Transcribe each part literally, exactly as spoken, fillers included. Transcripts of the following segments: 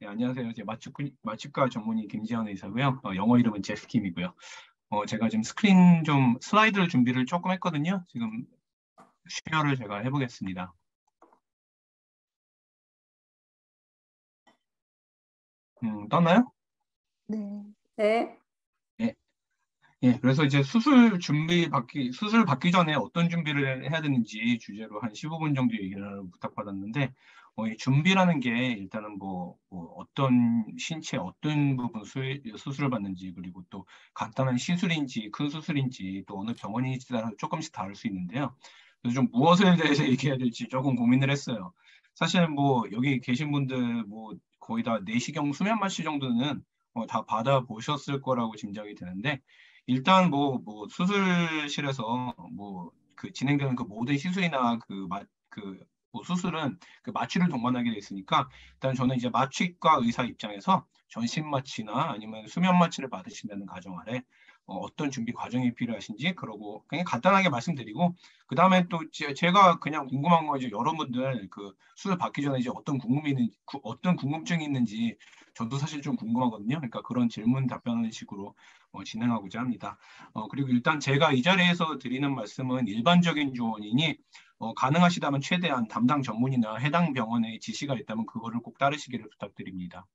네, 안녕하세요. 제 맛집, 맛집가 전문의 김지현 의사고요. 어, 영어 이름은 제스킴이고요. 어, 제가 지금 스크린 좀 슬라이드를 준비를 조금 했거든요. 지금 쉐어를 제가 해보겠습니다. 음, 떴나요? 네. 네. 예. 예, 그래서 이제 수술 준비 받기, 수술 받기 전에 어떤 준비를 해야 되는지 주제로 한 십오 분 정도 얘기를 부탁받았는데, 어, 이 준비라는 게 일단은 뭐, 뭐 어떤 신체 어떤 부분 수, 수술을 받는지, 그리고 또 간단한 시술인지 큰 수술인지 또 어느 병원인지 따라 조금씩 다를 수 있는데요. 그래서 좀 무엇에 대해서 얘기해야 될지 조금 고민을 했어요. 사실 뭐 여기 계신 분들 뭐 거의 다 내시경 수면 마취 정도는 어, 다 받아보셨을 거라고 짐작이 되는데, 일단 뭐, 뭐 수술실에서 뭐 그 진행되는 그 모든 시술이나 그, 마, 그, 뭐 수술은 그 마취를 동반하게 돼 있으니까, 일단 저는 이제 마취과 의사 입장에서 전신 마취나 아니면 수면 마취를 받으신다는 가정 아래 어, 떤 준비 과정이 필요하신지, 그러고 그냥 간단하게 말씀드리고, 그 다음에 또 제, 제가 그냥 궁금한 거, 이제 여러분들 그 수술 받기 전에 이제 어떤 궁금이 있는지, 구- 어떤 궁금증이 있는지 저도 사실 좀 궁금하거든요. 그러니까 그런 질문 답변하는 식으로 어, 진행하고자 합니다. 어, 그리고 일단 제가 이 자리에서 드리는 말씀은 일반적인 조언이니, 어, 가능하시다면 최대한 담당 전문의나 해당 병원의 지시가 있다면 그거를 꼭 따르시기를 부탁드립니다.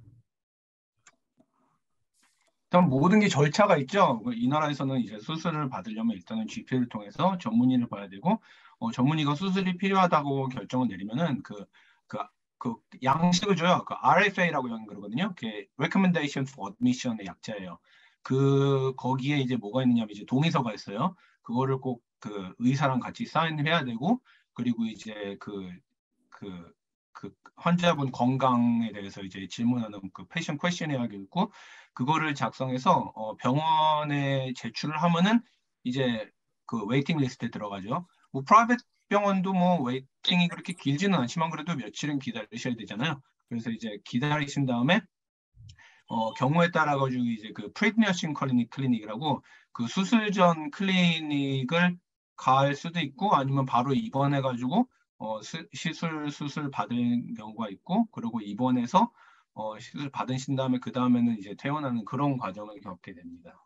일단 모든 게 절차가 있죠. 이 나라에서는 이제 수술을 받으려면 일단은 지피를 통해서 전문의를 봐야 되고, 어, 전문의가 수술이 필요하다고 결정을 내리면은 그, 그, 그 양식을 줘요. 그 알에프에이라고 그러거든요. 그게 Recommendation for Admission의 약자예요. 그, 거기에 이제 뭐가 있느냐면 이제 동의서가 있어요. 그거를 꼭 그 의사랑 같이 사인을 해야 되고, 그리고 이제 그, 그, 그 환자분 건강에 대해서 이제 질문하는 그 패션 퀘스천이라고 있고, 그거를 작성해서 어, 병원에 제출을 하면은 이제 그 웨이팅 리스트에 들어가죠. 뭐 프라이빗 병원도 뭐 웨이팅이 그렇게 길지는 않지만 그래도 며칠은 기다리셔야 되잖아요. 그래서 이제 기다리신 다음에 어, 경우에 따라 가지고 이제 그 프리미어싱 클리닉 클리닉이라고 그 수술 전 클리닉을 갈 수도 있고, 아니면 바로 입원해 가지고 어, 수, 시술 수술 받은 경우가 있고, 그리고 입원해서 어, 시술 받으신 다음에 그 다음에는 이제 퇴원하는 그런 과정을 겪게 됩니다.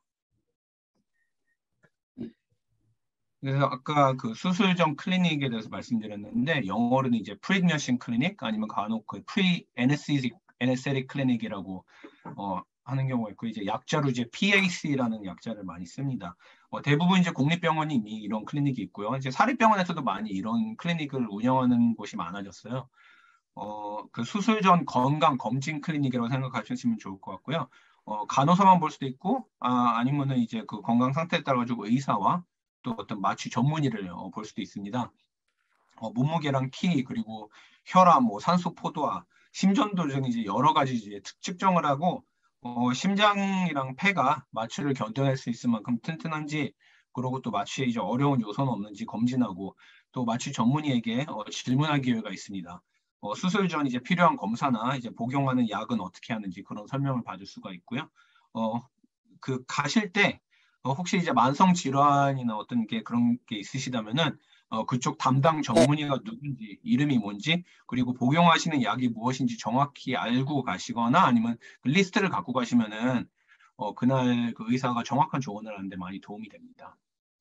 그래서 아까 그 수술 전 클리닉에 대해서 말씀드렸는데, 영어로는 이제 프리미어싱 클리닉, 아니면 간혹 그 프리 에네스테틱 에네스테틱 클리닉이라고 어, 하는 경우가 있고, 이제 약자로 이제 피에이씨라는 약자를 많이 씁니다. 어, 대부분 이제 국립병원이 이미 이런 클리닉이 있고요. 이제 사립병원에서도 많이 이런 클리닉을 운영하는 곳이 많아졌어요. 어, 그 수술 전 건강 검진 클리닉이라고 생각하시면 좋을 것 같고요. 어, 간호사만 볼 수도 있고, 아, 아니면은 이제 그 건강 상태에 따라 가지고 의사와 또 어떤 마취 전문의를 어, 볼 수도 있습니다. 어, 몸무게랑 키, 그리고 혈압, 뭐 산소 포도와 심전도 등 이제 여러 가지 이제 특- 측정을 하고, 어, 심장이랑 폐가 마취를 견뎌낼 수 있을 만큼 튼튼한지, 그리고 또 마취에 이제 어려운 요소는 없는지 검진하고, 또 마취 전문의에게 어, 질문할 기회가 있습니다. 어, 수술 전 이제 필요한 검사나 이제 복용하는 약은 어떻게 하는지 그런 설명을 받을 수가 있고요. 어, 그 가실 때 어, 혹시 이제 만성 질환이나 어떤 게 그런 게 있으시다면은 어, 그쪽 담당 전문의가 누군지, 이름이 뭔지, 그리고 복용하시는 약이 무엇인지 정확히 알고 가시거나, 아니면 그 리스트를 갖고 가시면은 어, 그날 그 의사가 정확한 조언을 하는데 많이 도움이 됩니다.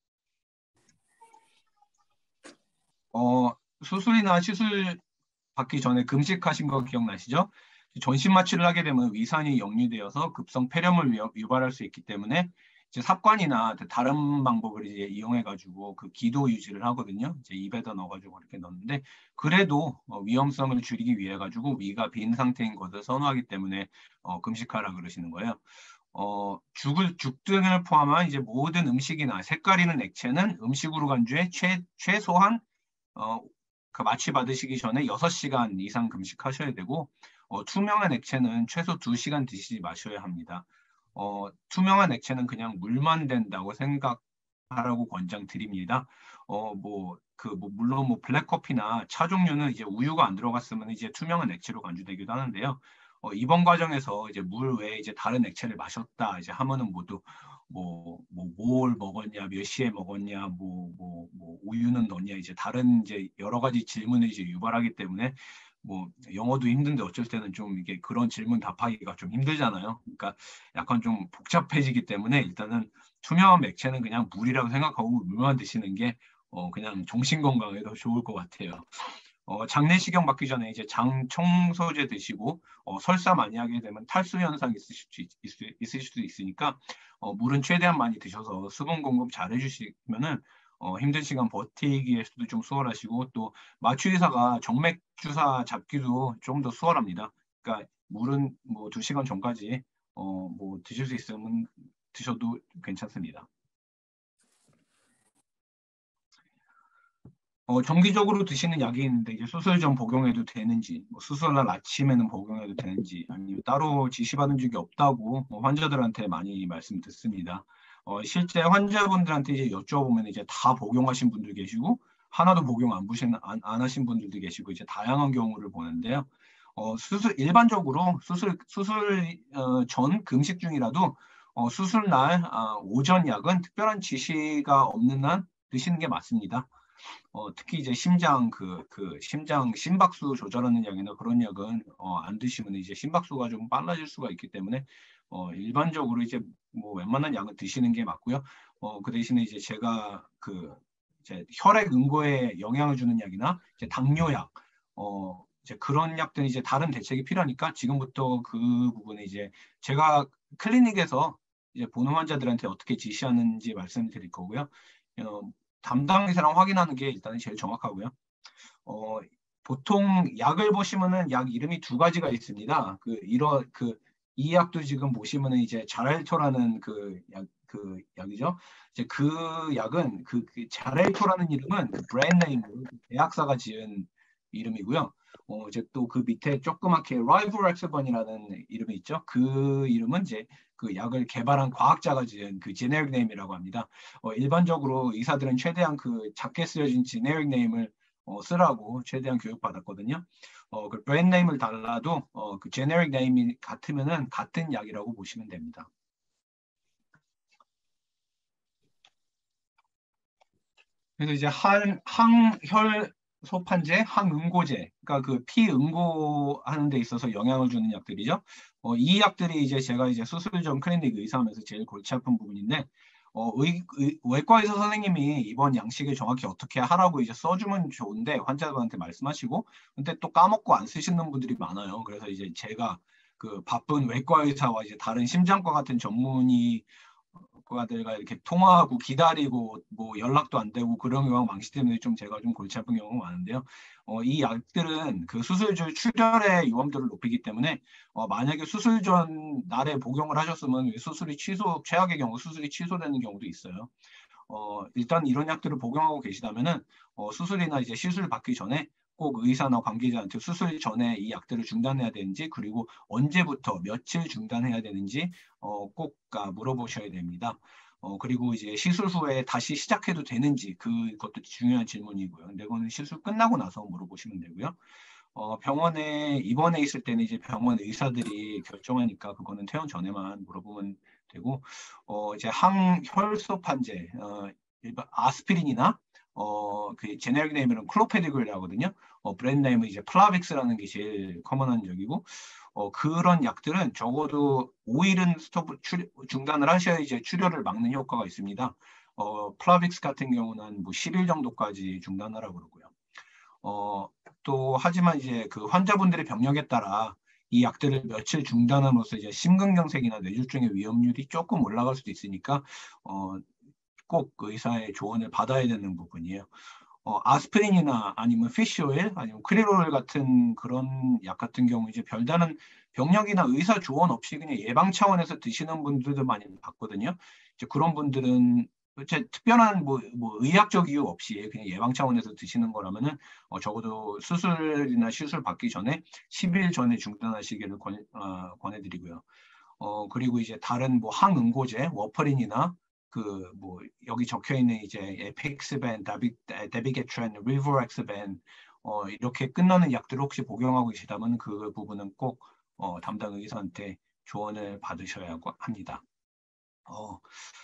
어, 수술이나 시술 받기 전에 금식하신 거 기억나시죠? 전신 마취를 하게 되면 위산이 역류되어서 급성 폐렴을 위- 유발할 수 있기 때문에 이제 삽관이나 다른 방법을 이제 이용해 가지고 그 기도 유지를 하거든요. 이제 입에다 넣어가지고 이렇게 넣는데, 그래도 어, 위험성을 줄이기 위해 가지고 위가 빈 상태인 것을 선호하기 때문에 어, 금식하라 그러시는 거예요. 어, 죽을 죽 등을 포함한 이제 모든 음식이나 색깔 있는 액체는 음식으로 간주해 최 최소한 어, 그 마취 받으시기 전에 여섯 시간 이상 금식하셔야 되고, 어, 투명한 액체는 최소 두 시간 드시지 마셔야 합니다. 어, 투명한 액체는 그냥 물만 된다고 생각하라고 권장드립니다. 어, 뭐, 그, 뭐, 물론 뭐, 블랙커피나 차 종류는 이제 우유가 안 들어갔으면 이제 투명한 액체로 간주되기도 하는데요. 어, 이번 과정에서 이제 물 외에 이제 다른 액체를 마셨다 이제 하면은 모두 뭐, 뭐, 뭘 먹었냐, 몇 시에 먹었냐, 뭐, 뭐, 뭐, 우유는 넣냐, 이제 다른 이제 여러 가지 질문을 이제 유발하기 때문에 뭐 영어도 힘든데 어쩔 때는 좀 이게 그런 질문 답하기가 좀 힘들잖아요. 그러니까 약간 좀 복잡해지기 때문에 일단은 투명한 맥체는 그냥 물이라고 생각하고 물만 드시는 게 어, 그냥 정신 건강에 더 좋을 것 같아요. 어, 장내시경 받기 전에 이제 장 청소제 드시고 어, 설사 많이 하게 되면 탈수 현상 있으실 수, 있, 있, 있으실 수도 있으니까 어, 물은 최대한 많이 드셔서 수분 공급 잘 해주시면은 어, 힘든 시간 버티기에서도 좀 수월하시고 또 마취 의사가 정맥 주사 잡기도 좀 더 수월합니다. 그러니까 물은 뭐 두 시간 전까지 어, 뭐 드실 수 있으면 드셔도 괜찮습니다. 어, 정기적으로 드시는 약이 있는데 이제 수술 전 복용해도 되는지, 뭐 수술날 아침에는 복용해도 되는지, 아니면 따로 지시받은 적이 없다고 뭐 환자들한테 많이 말씀 듣습니다. 어, 실제 환자분들한테 이제 여쭤보면 이제 다 복용하신 분들 계시고 하나도 복용 안, 부신, 안, 안 하신 분들도 계시고 이제 다양한 경우를 보는데요. 어, 수술 일반적으로 수술 수술 어, 전 금식 중이라도 어, 수술 날 아, 오전 약은 특별한 지시가 없는 한 드시는 게 맞습니다. 어, 특히 이제 심장 그, 그 심장 심박수 조절하는 약이나 그런 약은 어, 안 드시면 이제 심박수가 좀 빨라질 수가 있기 때문에 어, 일반적으로 이제 뭐 웬만한 약은 드시는 게 맞고요. 어, 그 대신에 이제 제가 그 이제 혈액 응고에 영향을 주는 약이나 이제 당뇨약, 어, 이제 그런 약들은 이제 다른 대책이 필요하니까 지금부터 그 부분에 이제 제가 클리닉에서 이제 보는 환자들한테 어떻게 지시하는지 말씀드릴 거고요. 어, 담당 의사랑 확인하는 게 일단 제일 정확하고요. 어, 보통 약을 보시면은 약 이름이 두 가지가 있습니다. 그 이런 그 이 약도 지금 보시면은 이제 자랄토라는 그 약, 그 약이죠. 이제 그 약은 그, 그 자랄토라는 이름은 브랜드 네임으로 대학사가 지은 이름이고요. 어, 이제 또 그 밑에 조그맣게 라이브렉스번이라는 이름이 있죠. 그 이름은 이제 그 약을 개발한 과학자가 지은 그 제네릭 네임이라고 합니다. 어, 일반적으로 의사들은 최대한 그 작게 쓰여진 제네릭 네임을 어, 쓰라고 최대한 교육받았거든요. 어, 그 브랜드 네임을 달라도 어, 그 제네릭 네임이 같으면은 같은 약이라고 보시면 됩니다. 그래서 이제 항, 항혈소판제, 항응고제, 그러니까 그 피응고하는 데 있어서 영향을 주는 약들이죠. 어, 이 약들이 이제 제가 이제 수술 전 클리닉 의사하면서 제일 골치 아픈 부분인데, 어, 의, 의, 외과 의사 선생님이 이번 양식을 정확히 어떻게 하라고 이제 써주면 좋은데 환자분한테 말씀하시고, 근데 또 까먹고 안 쓰시는 분들이 많아요. 그래서 이제 제가 그 바쁜 외과 의사와 이제 다른 심장과 같은 전문의 과들과 이렇게 통화하고 기다리고 뭐 연락도 안 되고 그런 경우가 많기 때문에 좀 제가 좀 골치 아픈 경우가 많은데요. 어, 이 약들은 그 수술 중 출혈의 위험도를 높이기 때문에 어, 만약에 수술 전 날에 복용을 하셨으면 수술이 취소, 최악의 경우 수술이 취소되는 경우도 있어요. 어, 일단 이런 약들을 복용하고 계시다면은 어, 수술이나 이제 시술 받기 전에 꼭 의사나 관계자한테 수술 전에 이 약들을 중단해야 되는지 그리고 언제부터 며칠 중단해야 되는지 어, 꼭 아, 물어보셔야 됩니다. 어, 그리고 이제 시술 후에 다시 시작해도 되는지 그것도 중요한 질문이고요. 근데 그거는 시술 끝나고 나서 물어보시면 되고요. 어, 병원에 입원해 있을 때는 이제 병원 의사들이 결정하니까 그거는 퇴원 전에만 물어보면 되고, 어, 이제 항혈소판제, 어, 일반 아스피린이나 어, 그 제네릭 네임은 클로페디그라거든요. 어, 브랜드 네임은 이제 플라빅스라는 게 제일 커먼한 적이고, 어, 그런 약들은 적어도 오 일은 스톱 출, 중단을 하셔야 이제 출혈을 막는 효과가 있습니다. 어, 플라빅스 같은 경우는 뭐 십 일 정도까지 중단하라고 그러고요. 어, 또 하지만 이제 그 환자분들의 병력에 따라 이 약들을 며칠 중단함으로써 이제 심근경색이나 뇌졸중의 위험률이 조금 올라갈 수도 있으니까 어, 꼭 의사의 조언을 받아야 되는 부분이에요. 어, 아스피린이나 아니면 피쉬오일 아니면 크리로일 같은 그런 약 같은 경우 이제 별다른 병력이나 의사 조언 없이 그냥 예방 차원에서 드시는 분들도 많이 봤거든요. 이제 그런 분들은 제 특별한 뭐, 뭐 의학적 이유 없이 그냥 예방 차원에서 드시는 거라면은 어, 적어도 수술이나 시술 받기 전에 십 일 전에 중단하시기를 권, 어, 권해드리고요. 어, 그리고 이제 다른 뭐 항응고제, 워퍼린이나 그 뭐 여기 적혀 있는 이제 에픽스벤, 다비, 데비게트렌, 리보렉스벤 어, 이렇게 끝나는 약들을 혹시 복용하고 계시다면 그 부분은 꼭 어, 담당 의사한테 조언을 받으셔야 합니다. 어,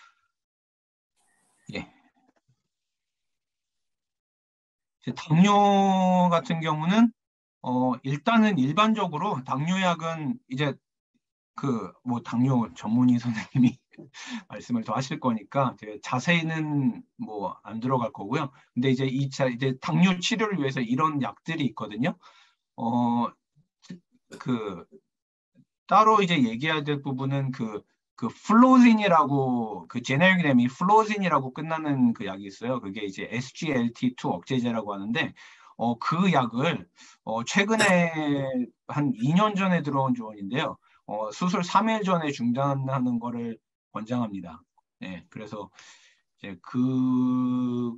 예. 이제 당뇨 같은 경우는 어, 일단은 일반적으로 당뇨약은 이제 그 뭐 당뇨 전문의 선생님이 말씀을 더 하실 거니까 되게 자세히는 뭐 안 들어갈 거고요. 근데 이제 이 차 이제 당뇨 치료를 위해서 이런 약들이 있거든요. 어, 그 따로 이제 얘기해야 될 부분은 그, 그 플로진이라고 그 제네릭 이름이 플로진이라고 끝나는 그 약이 있어요. 그게 이제 에스지엘티 투 억제제라고 하는데 어, 그 약을 어, 최근에 한 이 년 전에 들어온 조언인데요. 어, 수술 삼 일 전에 중단하는 거를 권장합니다. 네, 그래서 이제 그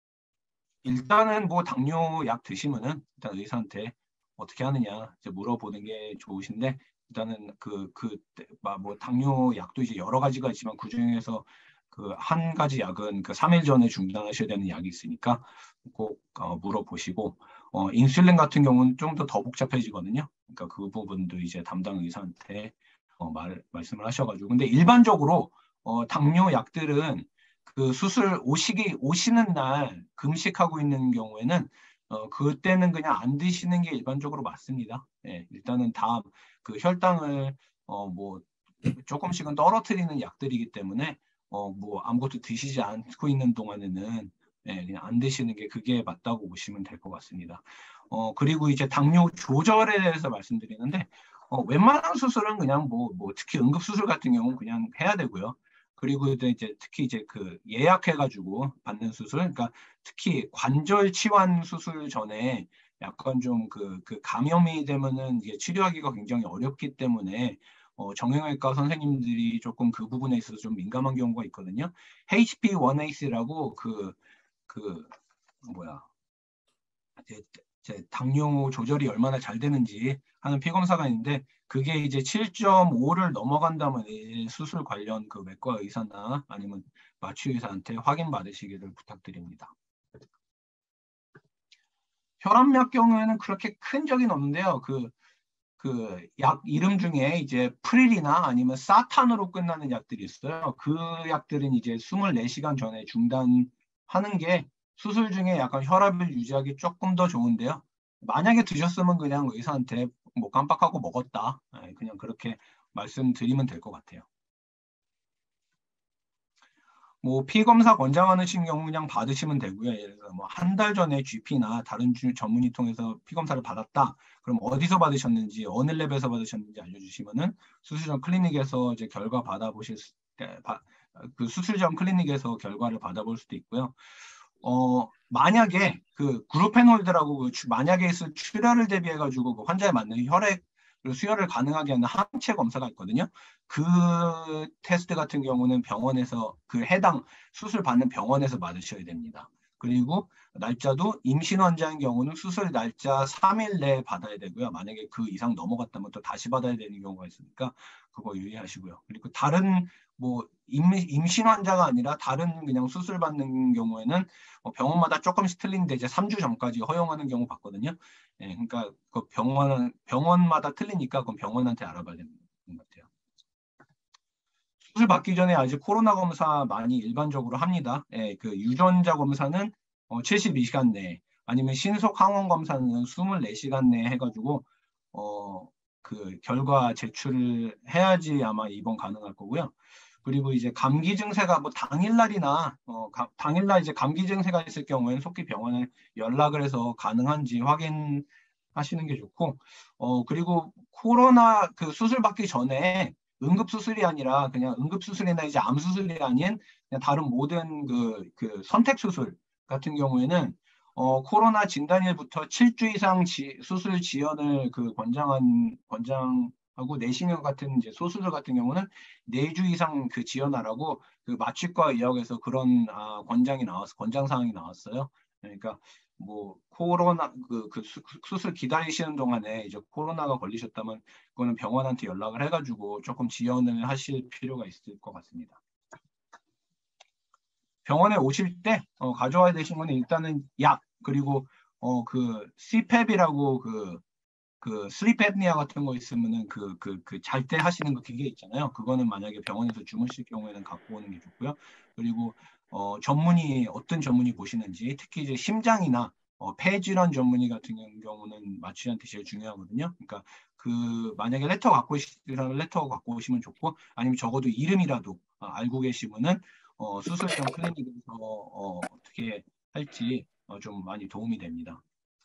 일단은 뭐 당뇨 약 드시면은 일단 의사한테 어떻게 하느냐 이제 물어보는 게 좋으신데 일단은 그 그 뭐 당뇨 약도 이제 여러 가지가 있지만 그 중에서 그 한 가지 약은 그 삼 일 전에 중단하셔야 되는 약이 있으니까 꼭 어, 물어보시고 어, 인슐린 같은 경우는 좀 더 더 복잡해지거든요. 그러니까 그 부분도 이제 담당 의사한테 어, 말 말씀을 하셔가지고 근데 일반적으로 어, 당뇨 약들은 그 수술 오시기 오시는 날 금식하고 있는 경우에는 어 그때는 그냥 안 드시는 게 일반적으로 맞습니다. 예, 일단은 다 그 혈당을 어 뭐 조금씩은 떨어뜨리는 약들이기 때문에 어 뭐 아무것도 드시지 않고 있는 동안에는 예, 그냥 안 드시는 게 그게 맞다고 보시면 될 것 같습니다. 어 그리고 이제 당뇨 조절에 대해서 말씀드리는데 어 웬만한 수술은 그냥 뭐 뭐 특히 응급 수술 같은 경우는 그냥 해야 되고요. 그리고 이제 특히 이제 그 예약해가지고 받는 수술, 그러니까 특히 관절 치환 수술 전에 약간 좀 그 그 감염이 되면은 이게 치료하기가 굉장히 어렵기 때문에 어, 정형외과 선생님들이 조금 그 부분에 있어서 좀 민감한 경우가 있거든요. 에이치피 원 에이씨라고 그 그 뭐야 제, 제 당뇨 조절이 얼마나 잘 되는지 하는 피검사가 있는데 그게 이제 칠 점 오를 넘어간다면 수술 관련 그 외과 의사나 아니면 마취 의사한테 확인 받으시기를 부탁드립니다. 혈압약 경우에는 그렇게 큰 적은 없는데요. 그 그 약 이름 중에 이제 프릴이나 아니면 사탄으로 끝나는 약들이 있어요. 그 약들은 이제 이십사 시간 전에 중단하는 게 수술 중에 약간 혈압을 유지하기 조금 더 좋은데요. 만약에 드셨으면 그냥 의사한테 뭐 깜빡하고 먹었다. 예, 그냥 그렇게 말씀드리면 될 것 같아요. 뭐 피검사 권장하시는 경우 그냥 받으시면 되고요. 예를 들어 뭐한 달 전에 지피나 다른 주, 전문의 통해서 피검사를 받았다. 그럼 어디서 받으셨는지 어느 랩에서 받으셨는지 알려주시면은 수술 전 클리닉에서 이제 결과 받아보실 수, 때, 바, 그 수술 전 클리닉에서 결과를 받아볼 수도 있고요. 어 만약에 그 그룹펜홀드라고 그 주- 만약에 있을 출혈을 대비해가지고 그 환자에 맞는 혈액 수혈을 가능하게 하는 항체 검사가 있거든요. 그 테스트 같은 경우는 병원에서 그 해당 수술 받는 병원에서 받으셔야 됩니다. 그리고 날짜도 임신 환자인 경우는 수술 날짜 삼 일 내에 받아야 되고요. 만약에 그 이상 넘어갔다면 또 다시 받아야 되는 경우가 있으니까 그거 유의하시고요. 그리고 다른 뭐 임, 임신 환자가 아니라 다른 그냥 수술 받는 경우에는 어, 병원마다 조금씩 틀린데 이제 삼 주 전까지 허용하는 경우 봤거든요. 예, 그러니까 그 병원은 병원마다 틀리니까 그건 병원한테 알아봐야 되는 것 같아요. 수술 받기 전에 아직 코로나 검사 많이 일반적으로 합니다. 예, 그 유전자 검사는 어, 칠십이 시간 내에 아니면 신속 항원 검사는 이십사 시간 내에 해가지고 어, 그 결과 제출을 해야지 아마 입원 가능할 거고요. 그리고 이제 감기 증세가 뭐 당일날이나 어, 가, 당일날 이제 감기 증세가 있을 경우에는 속히 병원에 연락을 해서 가능한지 확인하시는 게 좋고, 어 그리고 코로나 그 수술 받기 전에 응급 수술이 아니라 그냥 응급 수술이나 이제 암 수술이 아닌 그냥 다른 모든 그, 그 선택 수술 같은 경우에는 어, 코로나 진단일부터 칠 주 이상 지, 수술 지연을 그 권장한 권장하고 내시경 같은 이제 소수술 같은 경우는 네 주 이상 그 지연하라고 그 마취과 의학에서 그런 아, 권장이 나왔어 권장 사항이 나왔어요. 그러니까 뭐 코로나 그, 그 수, 수술 기다리시는 동안에 이제 코로나가 걸리셨다면 그거는 병원한테 연락을 해가지고 조금 지연을 하실 필요가 있을 것 같습니다. 병원에 오실 때 어, 가져와야 되신 거는 일단은 약 그리고 어, 그 씨팹이라고 그 그 슬립 앱니아 같은 거 있으면은 그 그 그 잘 때 하시는 그 기계 있잖아요. 그거는 만약에 병원에서 주무실 경우에는 갖고 오는 게 좋고요. 그리고 어 전문의 어떤 전문의 보시는지 특히 이제 심장이나 어, 폐질환 전문의 같은 경우는 마취한테 제일 중요하거든요. 그러니까 그 만약에 레터 갖고 계시면 레터 갖고 오시면 좋고, 아니면 적어도 이름이라도 어, 알고 계시면은 어, 수술 전 클리닉에서 어, 어떻게 할지 어, 좀 많이 도움이 됩니다.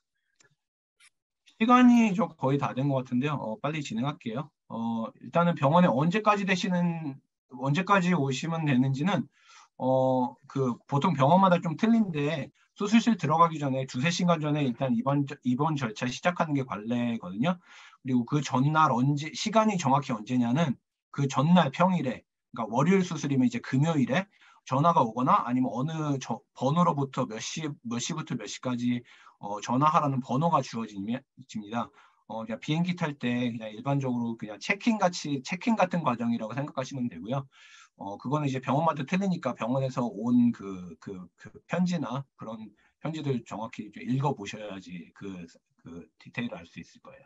시간이 좀 거의 다 된 것 같은데요. 어, 빨리 진행할게요. 어, 일단은 병원에 언제까지 되시는, 언제까지 오시면 되는지는, 어, 그, 보통 병원마다 좀 틀린데, 수술실 들어가기 전에 두세 시간 전에 일단 입원, 입원 절차 시작하는 게 관례거든요. 그리고 그 전날 언제, 시간이 정확히 언제냐는 그 전날 평일에, 그러니까 월요일 수술이면 이제 금요일에 전화가 오거나 아니면 어느 저 번호로부터 몇 시, 몇 시부터 몇 시까지 어, 전화하라는 번호가 주어집니다. 어, 그냥 비행기 탈 때 그냥 일반적으로 그냥 체킹 같이 체킹 같은 과정이라고 생각하시면 되고요. 어, 그거는 이제 병원마다 틀리니까 병원에서 온 그, 그, 그 편지나 그런 편지들 정확히 좀 읽어보셔야지 그, 그 디테일을 알 수 있을 거예요.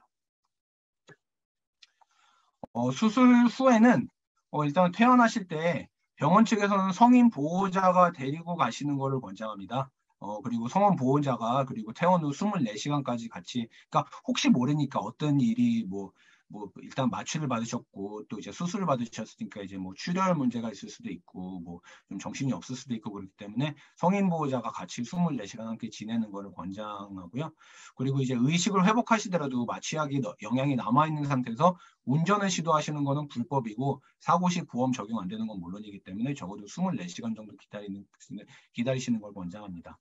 어, 수술 후에는 어, 일단 퇴원하실 때 병원 측에서는 성인 보호자가 데리고 가시는 것을 권장합니다. 어, 그리고 성원 보호자가 그리고 퇴원 후 이십사 시간까지 같이, 그러니까 혹시 모르니까 어떤 일이 뭐, 뭐 일단 마취를 받으셨고 또 이제 수술을 받으셨으니까 이제 뭐 출혈 문제가 있을 수도 있고 뭐 좀 정신이 없을 수도 있고 그렇기 때문에 성인 보호자가 같이 이십사 시간 함께 지내는 것을 권장하고요. 그리고 이제 의식을 회복하시더라도 마취약이 영향이 남아 있는 상태에서 운전을 시도하시는 것은 불법이고 사고 시 보험 적용 안 되는 건 물론이기 때문에 적어도 이십사 시간 정도 기다리는, 기다리시는 걸 권장합니다.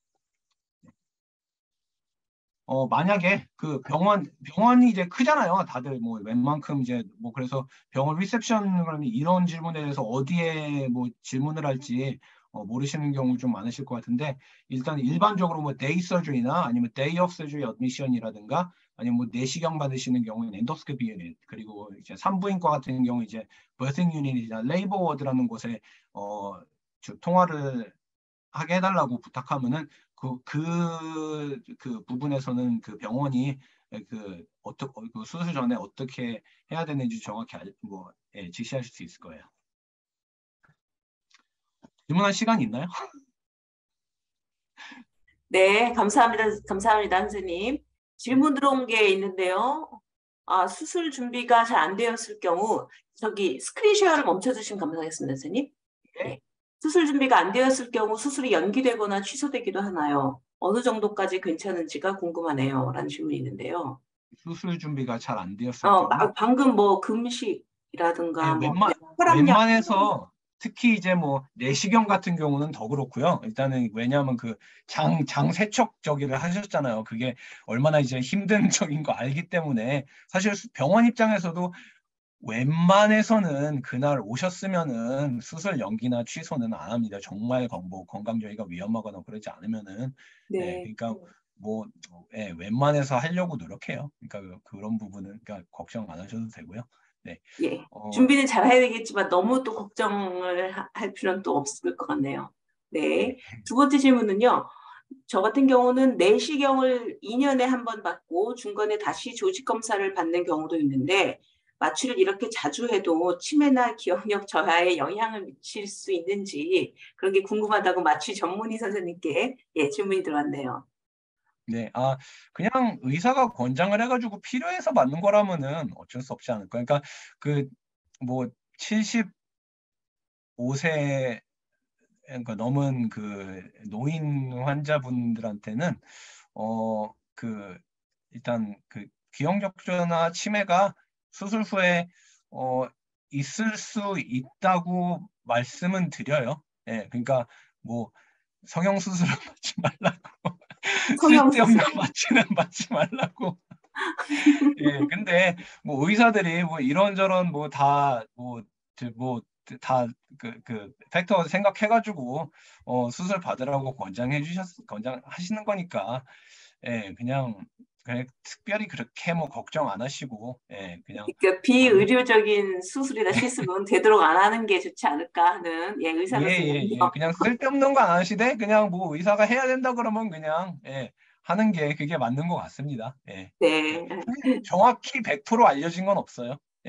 어, 만약에 그 병원, 병원이 이제 크잖아요. 다들 뭐 웬만큼 이제 뭐 그래서 병원 리셉션 그러면 이런 질문에 대해서 어디에 뭐 질문을 할지 어, 모르시는 경우 좀 많으실 것 같은데 일단 일반적으로 뭐 데이 서저리나 아니면 데이 오프 서저리 어드미션이라든가 아니면 뭐 내시경 받으시는 경우는 엔도스코피 유닛 그리고 이제 산부인과 같은 경우 이제 버싱 유닛이나 레이버 워드라는 곳에 어, 저 통화를 하게 해달라고 부탁하면은 그, 그, 그 부분에서는 그 병원이 그, 어떻게, 그 수술 전에 어떻게 해야 되는지 정확히 알, 뭐, 예, 지시하실 수 있을 거예요. 질문할 시간이 있나요? 네, 감사합니다. 감사합니다, 선생님. 질문 들어온 게 있는데요. 아, 수술 준비가 잘 안 되었을 경우, 저기 스크린 쉐어를 멈춰주시면 감사하겠습니다, 선생님. 네. 네. 수술 준비가 안 되었을 경우 수술이 연기되거나 취소되기도 하나요? 어느 정도까지 괜찮은지가 궁금하네요. 라는 질문이 있는데요. 수술 준비가 잘 안 되었을 어, 경우 아, 방금 뭐 예, 금식이라든가 뭐 웬만, 혈압약 웬만해서 특히 이제 뭐 내시경 같은 경우는 더 그렇고요. 일단은 왜냐하면 그 장, 장 세척 저기를 하셨잖아요. 그게 얼마나 이제 힘든 적인 거 알기 때문에 사실 수- 병원 입장에서도 웬만해서는 그날 오셨으면은 수술 연기나 취소는 안 합니다. 정말 건, 뭐 건강 저희가 위험하거나 그러지 않으면은 예, 네. 그러니까 뭐 예, 웬만해서 하려고 노력해요. 그러니까 그- 그런 부분은 그러니까 걱정 안 하셔도 되고요. 네. 예. 어, 준비는 잘 해야 되겠지만 너무 또 걱정을 하- 할 필요는 또 없을 것 같네요. 네. 네. 두 번째 질문은요. 저 같은 경우는 내시경을 이 년에 한 번 받고 중간에 다시 조직 검사를 받는 경우도 있는데 마취를 이렇게 자주 해도 치매나 기억력 저하에 영향을 미칠 수 있는지 그런 게 궁금하다고 마취 전문의 선생님께 예, 질문이 들어왔네요. 네, 아, 그냥 의사가 권장을 해가지고 필요해서 맞는 거라면은 어쩔 수 없지 않을까. 그러니까 그 뭐 칠십오 세 그러니까 넘은 그 노인 환자분들한테는 어 그 일단 그 기억력저나 치매가 수술 후에 어 있을 수 있다고 말씀은 드려요. 예, 그러니까 뭐 성형 수술은 받지 말라고 성형수술. 쓸데없는 마취는 받지 말라고. 예, 근데 뭐 의사들이 뭐 이런저런 뭐 다 뭐 뭐 다 그 그 팩터 생각해가지고 어 수술 받으라고 권장해 주셨 권장하시는 거니까 예 그냥 그냥 특별히 그렇게 뭐 걱정 안 하시고 예 그냥 그러니까 받는 비의료적인 수술이나 실습은 되도록 안 하는 게 좋지 않을까 하는 예, 예예예 의사로서는요. 예, 그냥 쓸데없는 거 안 하시되 그냥 뭐 의사가 해야 된다 그러면 그냥 예 하는 게 그게 맞는 것 같습니다. 예. 예. 네. 정확히 백 퍼센트 알려진 건 없어요. 예.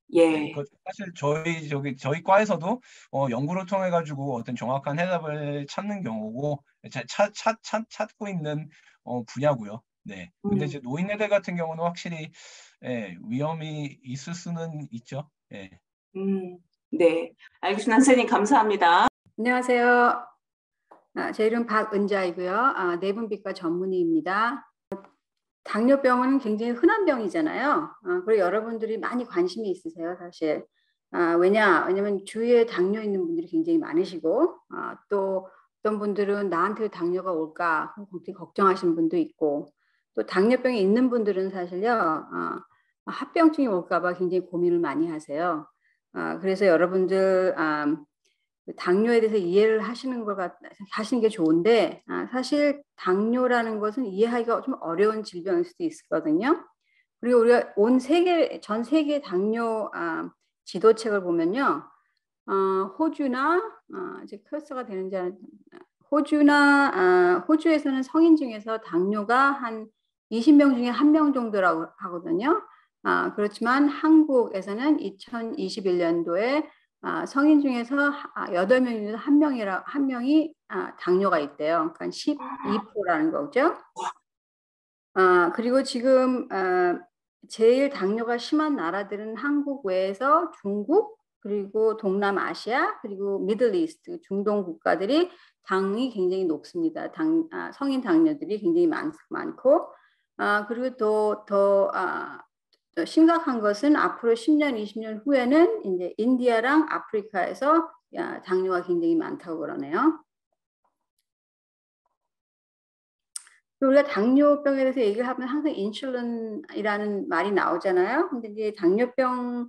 예. 네, 그 사실 저희 저기 저희 과에서도 어, 연구를 통해 가지고 어떤 정확한 해답을 찾는 경우고 찾, 찾, 찾, 찾고 있는 어, 분야고요. 네. 근데 음. 이제 노인네들 같은 경우는 확실히 예, 위험이 있을 수는 있죠. 예. 음, 네. 알겠습니다. 선생님, 감사합니다. 안녕하세요. 아, 제 이름 박은자이고요. 아, 내분비과 전문의입니다. 당뇨병은 굉장히 흔한 병이잖아요. 아, 그리고 여러분들이 많이 관심이 있으세요, 사실. 아, 왜냐? 왜냐면 주위에 당뇨 있는 분들이 굉장히 많으시고, 아, 또 어떤 분들은 나한테 당뇨가 올까 굉장히 걱정하시는 분도 있고, 또 당뇨병이 있는 분들은 사실요, 아, 합병증이 올까 봐 굉장히 고민을 많이 하세요. 아, 그래서 여러분들 아, 당뇨에 대해서 이해를 하시는 걸 갖, 하시는 게 좋은데, 아, 사실 당뇨라는 것은 이해하기가 좀 어려운 질병일 수도 있거든요. 그리고 우리가 온 세계, 전 세계 당뇨 아, 지도책을 보면요, 어, 호주나, 어, 이제 커서가 되는지 알- 호주나, 아, 호주에서는 성인 중에서 당뇨가 한 이십 명 중에 한 명 정도라고 하거든요. 아, 그렇지만 한국에서는 이천이십일 년도에 아, 성인 중에서 아, 여덟 명 중에서 한 명이라 한 명이 아, 당뇨가 있대요. 그러니까 십이 퍼센트라는 거죠. 아, 그리고 지금 아, 제일 당뇨가 심한 나라들은 한국 외에서 중국, 그리고 동남아시아, 그리고 미들 이스트, 중동 국가들이 당이 굉장히 높습니다. 당, 아, 성인 당뇨들이 굉장히 많, 많고, 아, 그리고 또, 더, 아, 더 심각한 것은 앞으로 십 년, 이십 년 후에는 이제 인디아랑 아프리카에서 야, 당뇨가 굉장히 많다고 그러네요. 우리가 당뇨병에 대해서 얘기를 하면 항상 인슐린이라는 말이 나오잖아요. 근데 이제 당뇨병을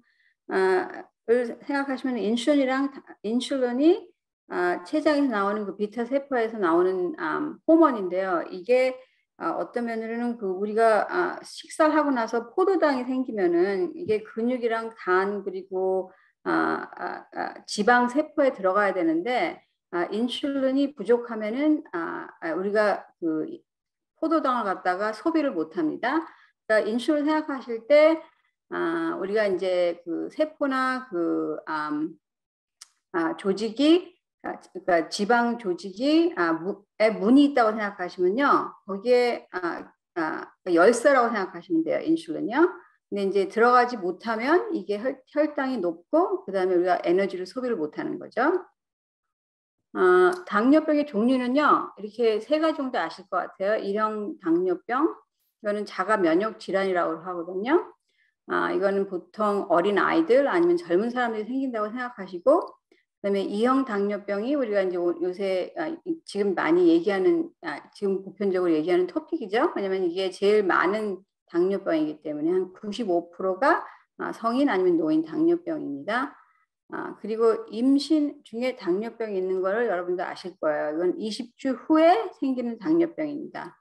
생각하시면 인슐린이랑 인슐린이 아, 췌장에서 나오는 그 비타 세포에서 나오는 음, 호르몬인데요. 이게 아, 어떤 면으로는 그 우리가 아, 식사를 하고 나서 포도당이 생기면은 이게 근육이랑 간 그리고 아, 아, 아, 지방 세포에 들어가야 되는데 아, 인슐린이 부족하면은 아, 아, 우리가 그 포도당을 갖다가 소비를 못 합니다. 그러니까 인슐린 생각하실 때, 아, 우리가 이제 그 세포나 그, 음, 아, 조직이, 아, 그러니까 지방 조직이, 아, 무, 에 문이 있다고 생각하시면요. 거기에, 아, 아, 열쇠라고 생각하시면 돼요. 인슐린이요. 근데 이제 들어가지 못하면 이게 혈, 혈당이 높고, 그 다음에 우리가 에너지를 소비를 못 하는 거죠. 어, 당뇨병의 종류는요, 이렇게 세 가지 정도 아실 것 같아요. 일형 당뇨병, 이거는 자가 면역 질환이라고 하거든요. 아, 이거는 보통 어린 아이들 아니면 젊은 사람들이 생긴다고 생각하시고, 그다음에 이형 당뇨병이 우리가 이제 요새 아, 지금 많이 얘기하는, 아, 지금 보편적으로 얘기하는 토픽이죠. 왜냐면 이게 제일 많은 당뇨병이기 때문에 한 구십오 퍼센트가 성인 아니면 노인 당뇨병입니다. 아, 그리고 임신 중에 당뇨병이 있는 거를 여러분도 아실 거예요. 이건 이십 주 후에 생기는 당뇨병입니다.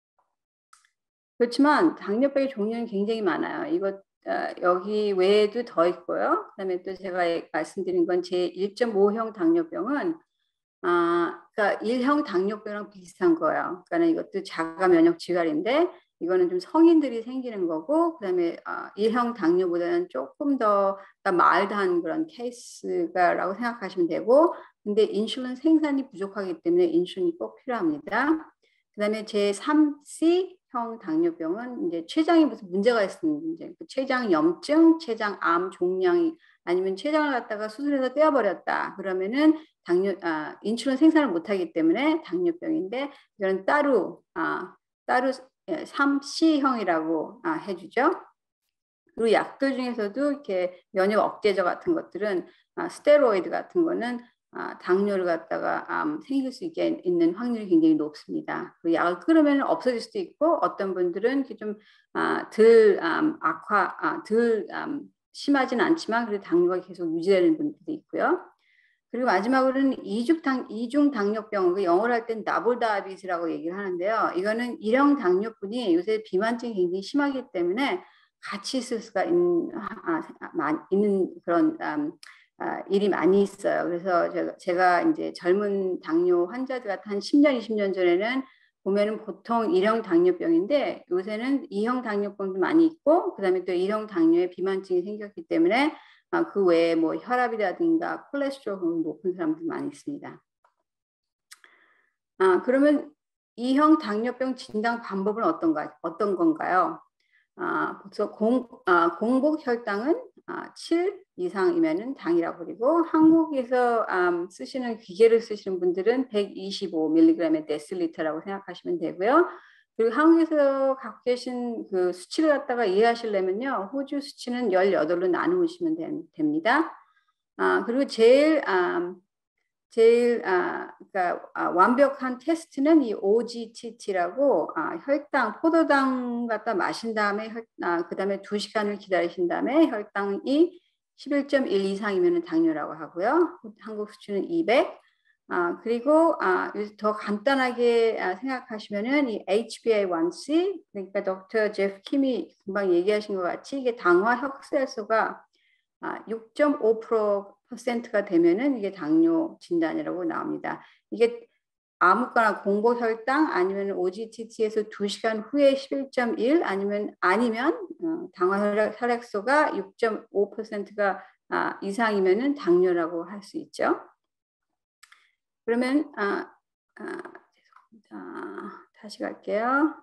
그렇지만 당뇨병의 종류는 굉장히 많아요. 이거 어, 여기 외에도 더 있고요. 그다음에 또 제가 말씀드린 건 제일 점 오형 당뇨병은 아, 그러니까 일형 당뇨병이랑 비슷한 거예요. 그러니까 이것도 자가 면역 질환인데 이거는 좀 성인들이 생기는 거고, 그다음에 아, 일형 당뇨보다는 조금 더 마일드한 그런 케이스가라고 생각하시면 되고, 근데 인슐린 생산이 부족하기 때문에 인슐린이 꼭 필요합니다. 그다음에 제삼 씨형 당뇨병은 이제 췌장에 무슨 문제가 있으면 이제 그 췌장 염증, 췌장암 종양이 아니면 췌장을 갖다가 수술해서 떼어버렸다. 그러면은 당뇨, 아, 인슐린 생산을 못하기 때문에 당뇨병인데 이거는 따로 아, 따로 삼 씨형이라고 아, 해주죠. 그리고 약들 중에서도 이렇게 면역 억제제 같은 것들은 아, 스테로이드 같은 거는 아, 당뇨를 갖다가 아, 생길 수 있게 있는 확률이 굉장히 높습니다. 그 약을 끊으면 없어질 수도 있고 어떤 분들은 좀 아, 덜 아, 악화, 아, 덜 아, 심하지는 않지만 그래도 당뇨가 계속 유지되는 분들도 있고요. 그리고 마지막으로는 이중, 당, 이중 당뇨병, 그 영어로 할 땐 나볼다비스라고 얘기를 하는데요. 이거는 일형 당뇨뿐이 요새 비만증이 굉장히 심하기 때문에 같이 있을 수가 있는, 아, 아, 있는 그런 음, 아, 일이 많이 있어요. 그래서 제가, 제가 이제 젊은 당뇨 환자들 같은 한 십 년, 이십 년 전에는 보면은 보통 일형 당뇨병인데 요새는 이형 당뇨병도 많이 있고 그다음에 또 일형 당뇨에 비만증이 생겼기 때문에 아, 그 외에 뭐 혈압이라든가 콜레스테롤 높은 사람들 많이 있습니다. 아, 그러면 이형 당뇨병 진단 방법은 어떤가, 어떤 건가요? 아, 그래서 공, 아, 공복 혈당은 아, 칠 이상이면은 당이라고 그리고 한국에서 음, 쓰시는 기계를 쓰시는 분들은 백이십오 밀리그램의 데시리터라고 생각하시면 되고요. 그리고 한국에서 갖고 계신 그 수치를 갖다가 이해하시려면요. 호주 수치는 열여덟로 나누시면 되, 됩니다. 아, 그리고 제일 음, 제일 아, 그러니까 아, 완벽한 테스트는 이 오지티티라고 아, 혈당, 포도당 갖다 마신 다음에 혈, 아, 그 다음에 두 시간을 기다리신 다음에 혈당이 십일 점 일 이상이면 당뇨라고 하고요. 한국 수치는 이백. 아, 그리고 아, 더 간단하게 아, 생각하시면은 이 에이치비에이원씨 그러니까 닥터 제프 킴이 금방 얘기하신 것 같이 이게 당화 혈색소가 아, 육 점 오 퍼센트가 되면은 이게 당뇨 진단이라고 나옵니다. 이게 아무거나 공복 혈당 아니면 오지티티에서 두 시간 후에 십일 점 일 아니면 아니면 어, 당화 혈액소가 육 점 오 퍼센트가 아, 이상이면은 당뇨라고 할 수 있죠. 그러면 아, 아, 죄송합니다. 다시 갈게요.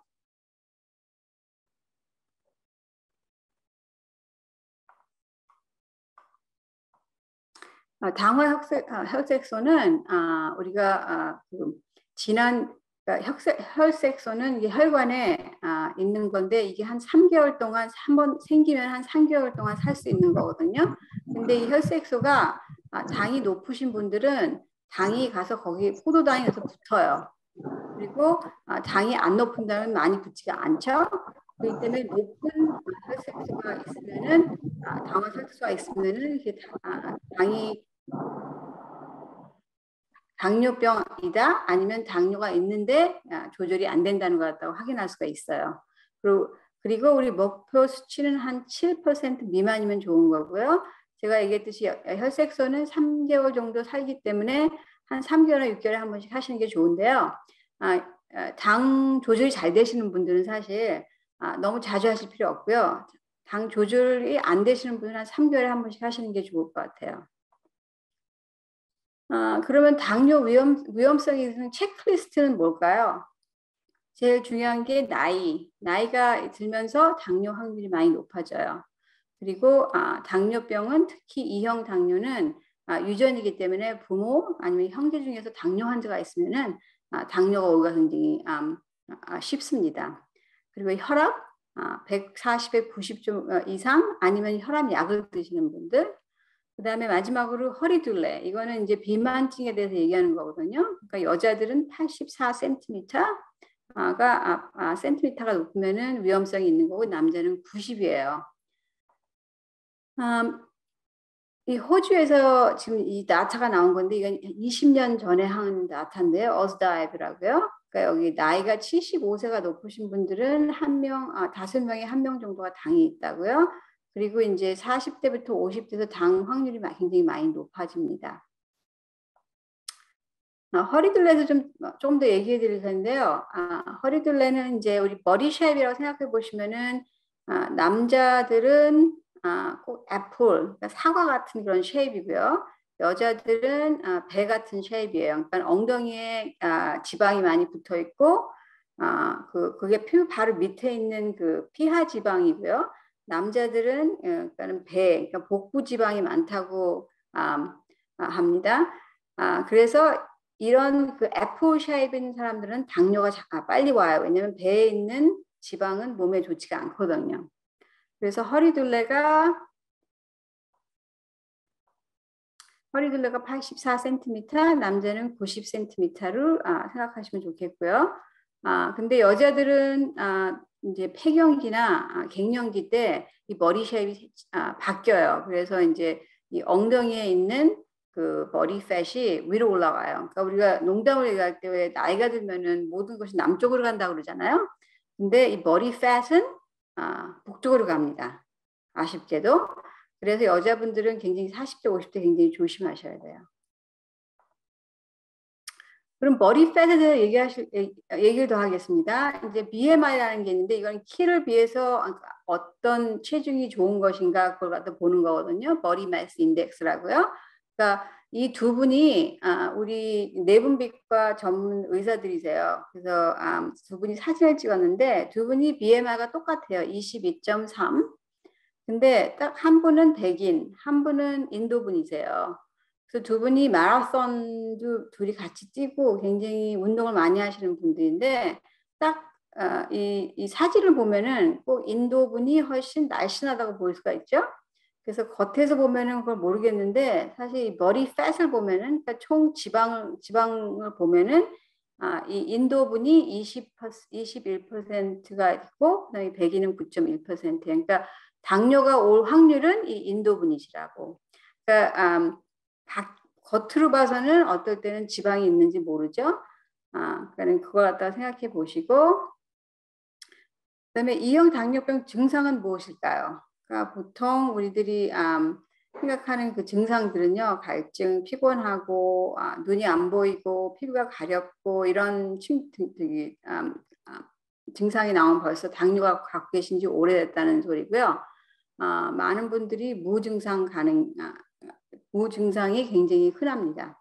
당화 혈색, 혈색소는 아, 우리가 아, 그 지난 그러니까 혈색, 혈색소는 이게 혈관에 아, 있는 건데 이게 한 삼 개월 동안 한 번 생기면 한 삼 개월 동안 살 수 있는 거거든요. 근데 이 혈색소가 아, 당이 높으신 분들은 당이 가서 거기 포도당이 가서 붙어요. 그리고 아, 당이 안 높은다면 많이 붙지가 않죠. 그렇기 때문에 높은 혈색소가 있으면은 아, 당화 혈색소가 있으면은 이게 아, 당이 당뇨병이다 아니면 당뇨가 있는데 조절이 안 된다는 것 같다고 확인할 수가 있어요. 그리고, 그리고 우리 목표 수치는 한 칠 퍼센트 미만이면 좋은 거고요. 제가 얘기했듯이 혈색소는 삼 개월 정도 살기 때문에 한 삼 개월이나 육 개월에 한 번씩 하시는 게 좋은데요. 아, 당 조절이 잘 되시는 분들은 사실 아, 너무 자주 하실 필요 없고요. 당 조절이 안 되시는 분은 한 삼 개월에 한 번씩 하시는 게 좋을 것 같아요. 아, 그러면 당뇨 위험, 위험성이 있는 체크리스트는 뭘까요? 제일 중요한 게 나이. 나이가 들면서 당뇨 확률이 많이 높아져요. 그리고 아, 당뇨병은 특히 이형 당뇨는 아, 유전이기 때문에 부모 아니면 형제 중에서 당뇨 환자가 있으면은 아, 당뇨가 오기가 굉장히 아, 아, 쉽습니다. 그리고 혈압 아, 백사십에 구십 점 이상 아니면 혈압 약을 드시는 분들 그 다음에 마지막으로 허리둘레. 이거는 이제 비만증에 대해서 얘기하는 거거든요. 그러니까 여자들은 팔십사 센티미터가 아, 아, 센티미터가 높으면은 위험성이 있는 거고 남자는 구십이에요. 음, 이 호주에서 지금 이 나타가 나온 건데 이건 이십 년 전에 한 나타인데요. 어스다이브라고요. 그러니까 여기 나이가 칠십오 세가 높으신 분들은 한 명, 아, 다섯 명에 한 명 정도가 당이 있다고요. 그리고 이제 사십 대부터 오십 대에서 당 확률이 굉장히 많이 높아집니다. 아, 허리둘레에서 좀, 좀 더 얘기해 드릴 텐데요. 아, 허리둘레는 이제 우리 머리 쉐입이라고 생각해 보시면은, 아, 남자들은 아, 꼭 애플, 그러니까 사과 같은 그런 쉐입이고요. 여자들은 아, 배 같은 쉐입이에요. 그러니까 엉덩이에 아, 지방이 많이 붙어 있고, 아, 그, 그게 피 바로 밑에 있는 그 피하 지방이고요. 남자들은 그러니까 배, 그러니까 복부 지방이 많다고 아, 아, 합니다. 아, 그래서 이런 그 애플 쉐입인 사람들은 당뇨가 빨리 와요. 왜냐면 배에 있는 지방은 몸에 좋지가 않거든요. 그래서 허리둘레가 허리둘레가 팔십사 센티미터, 남자는 구십 센티미터로 아, 생각하시면 좋겠고요. 아, 근데 여자들은 아, 이제 폐경기나 아, 갱년기 때 이 머리 쉐입이 아, 바뀌어요. 그래서 이제 이 엉덩이에 있는 그 머리 팻이 위로 올라가요. 그러니까 우리가 농담을 얘기할 때 왜 나이가 들면은 모든 것이 남쪽으로 간다고 그러잖아요. 근데 이 머리 팻은 아, 북쪽으로 갑니다. 아쉽게도. 그래서 여자분들은 굉장히 사십 대, 오십 대 굉장히 조심하셔야 돼요. 그럼 머리 팻에 대해서 얘기하실, 얘기를 더 하겠습니다. 이제 비엠아이라는 게 있는데 이건 키를 비해서 어떤 체중이 좋은 것인가 그걸 갖다 보는 거거든요. 버디 매스 인덱스라고요. 그러니까 이 두 분이 아, 우리 내분비과 전문 의사들이세요. 그래서 아, 두 분이 사진을 찍었는데 두 분이 비엠아이가 똑같아요. 이십이 점 삼. 근데 딱 한 분은 백인, 한 분은 인도 분이세요. 그래서 두 분이 마라톤도 둘이 같이 뛰고 굉장히 운동을 많이 하시는 분들인데 딱 이 이 사진을 보면은 꼭 인도 분이 훨씬 날씬하다고 볼 수가 있죠. 그래서 겉에서 보면은 그걸 모르겠는데 사실 머리 팻을 보면은 그러니까 총 지방을 지방을 보면은 아, 이 인도 분이 이십, 이십일 퍼센트가 있고 그다음에 백인은 구 점 일 퍼센트. 그러니까 당뇨가 올 확률은 이 인도 분이시라고. 그러니까 음, 겉으로 봐서는 어떨 때는 지방이 있는지 모르죠. 아, 그러니까 그걸 갖다가 생각해 보시고 그다음에 이형 당뇨병 증상은 무엇일까요? 그러니까 보통 우리들이 음, 생각하는 그 증상들은요, 갈증, 피곤하고 아, 눈이 안 보이고 피부가 가렵고 이런 침, 되게, 음, 음, 증상이 나오면 벌써 당뇨가 갖고 계신 지 오래됐다는 소리고요. 아, 많은 분들이 무증상 가능, 아, 무증상이 굉장히 흔합니다.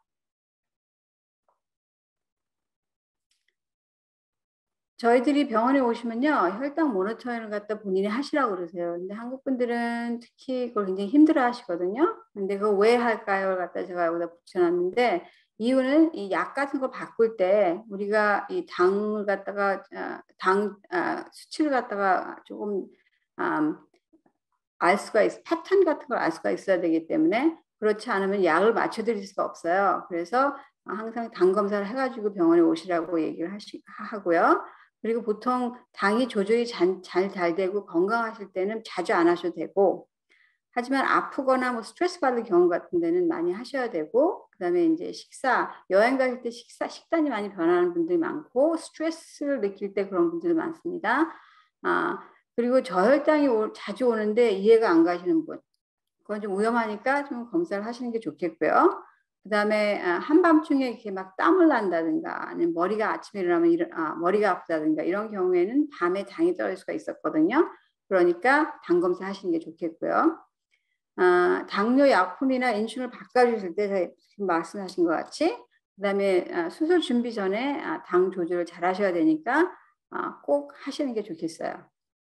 저희들이 병원에 오시면요, 혈당 모니터링을 갖다 본인이 하시라고 그러세요. 근데 한국 분들은 특히 그걸 굉장히 힘들어 하시거든요. 근데 그거 왜 할까요? 갖다 제가 여기다 붙여놨는데, 이유는 이 약 같은 거 바꿀 때 우리가 이 당을 갖다가, 당, 수치를 갖다가 조금, 음, 알 수가 있, 패턴 같은 걸 알 수가 있어야 되기 때문에 그렇지 않으면 약을 맞춰드릴 수가 없어요. 그래서 항상 당 검사를 해가지고 병원에 오시라고 얘기를 하시, 하고요. 그리고 보통 당이 조절이 잘 잘 되고 건강하실 때는 자주 안 하셔도 되고 하지만 아프거나 뭐 스트레스 받을 경우 같은 데는 많이 하셔야 되고 그다음에 이제 식사 여행 갈 때 식사 식단이 많이 변하는 분들이 많고 스트레스를 느낄 때 그런 분들이 많습니다. 아 그리고 저혈당이 오, 자주 오는데 이해가 안 가시는 분 그건 좀 위험하니까 좀 검사를 하시는 게 좋겠고요. 그 다음에 한밤중에 이렇게 막 땀을 난다든가 아니면 머리가 아침에 일어나면 일어, 아, 머리가 아프다든가 이런 경우에는 밤에 당이 떨어질 수가 있었거든요. 그러니까 당 검사 하시는 게 좋겠고요. 아, 당뇨 약품이나 인슐린을 바꿔주실 때 지금 말씀하신 것 같이 그 다음에 아, 수술 준비 전에 아, 당 조절을 잘 하셔야 되니까 아, 꼭 하시는 게 좋겠어요.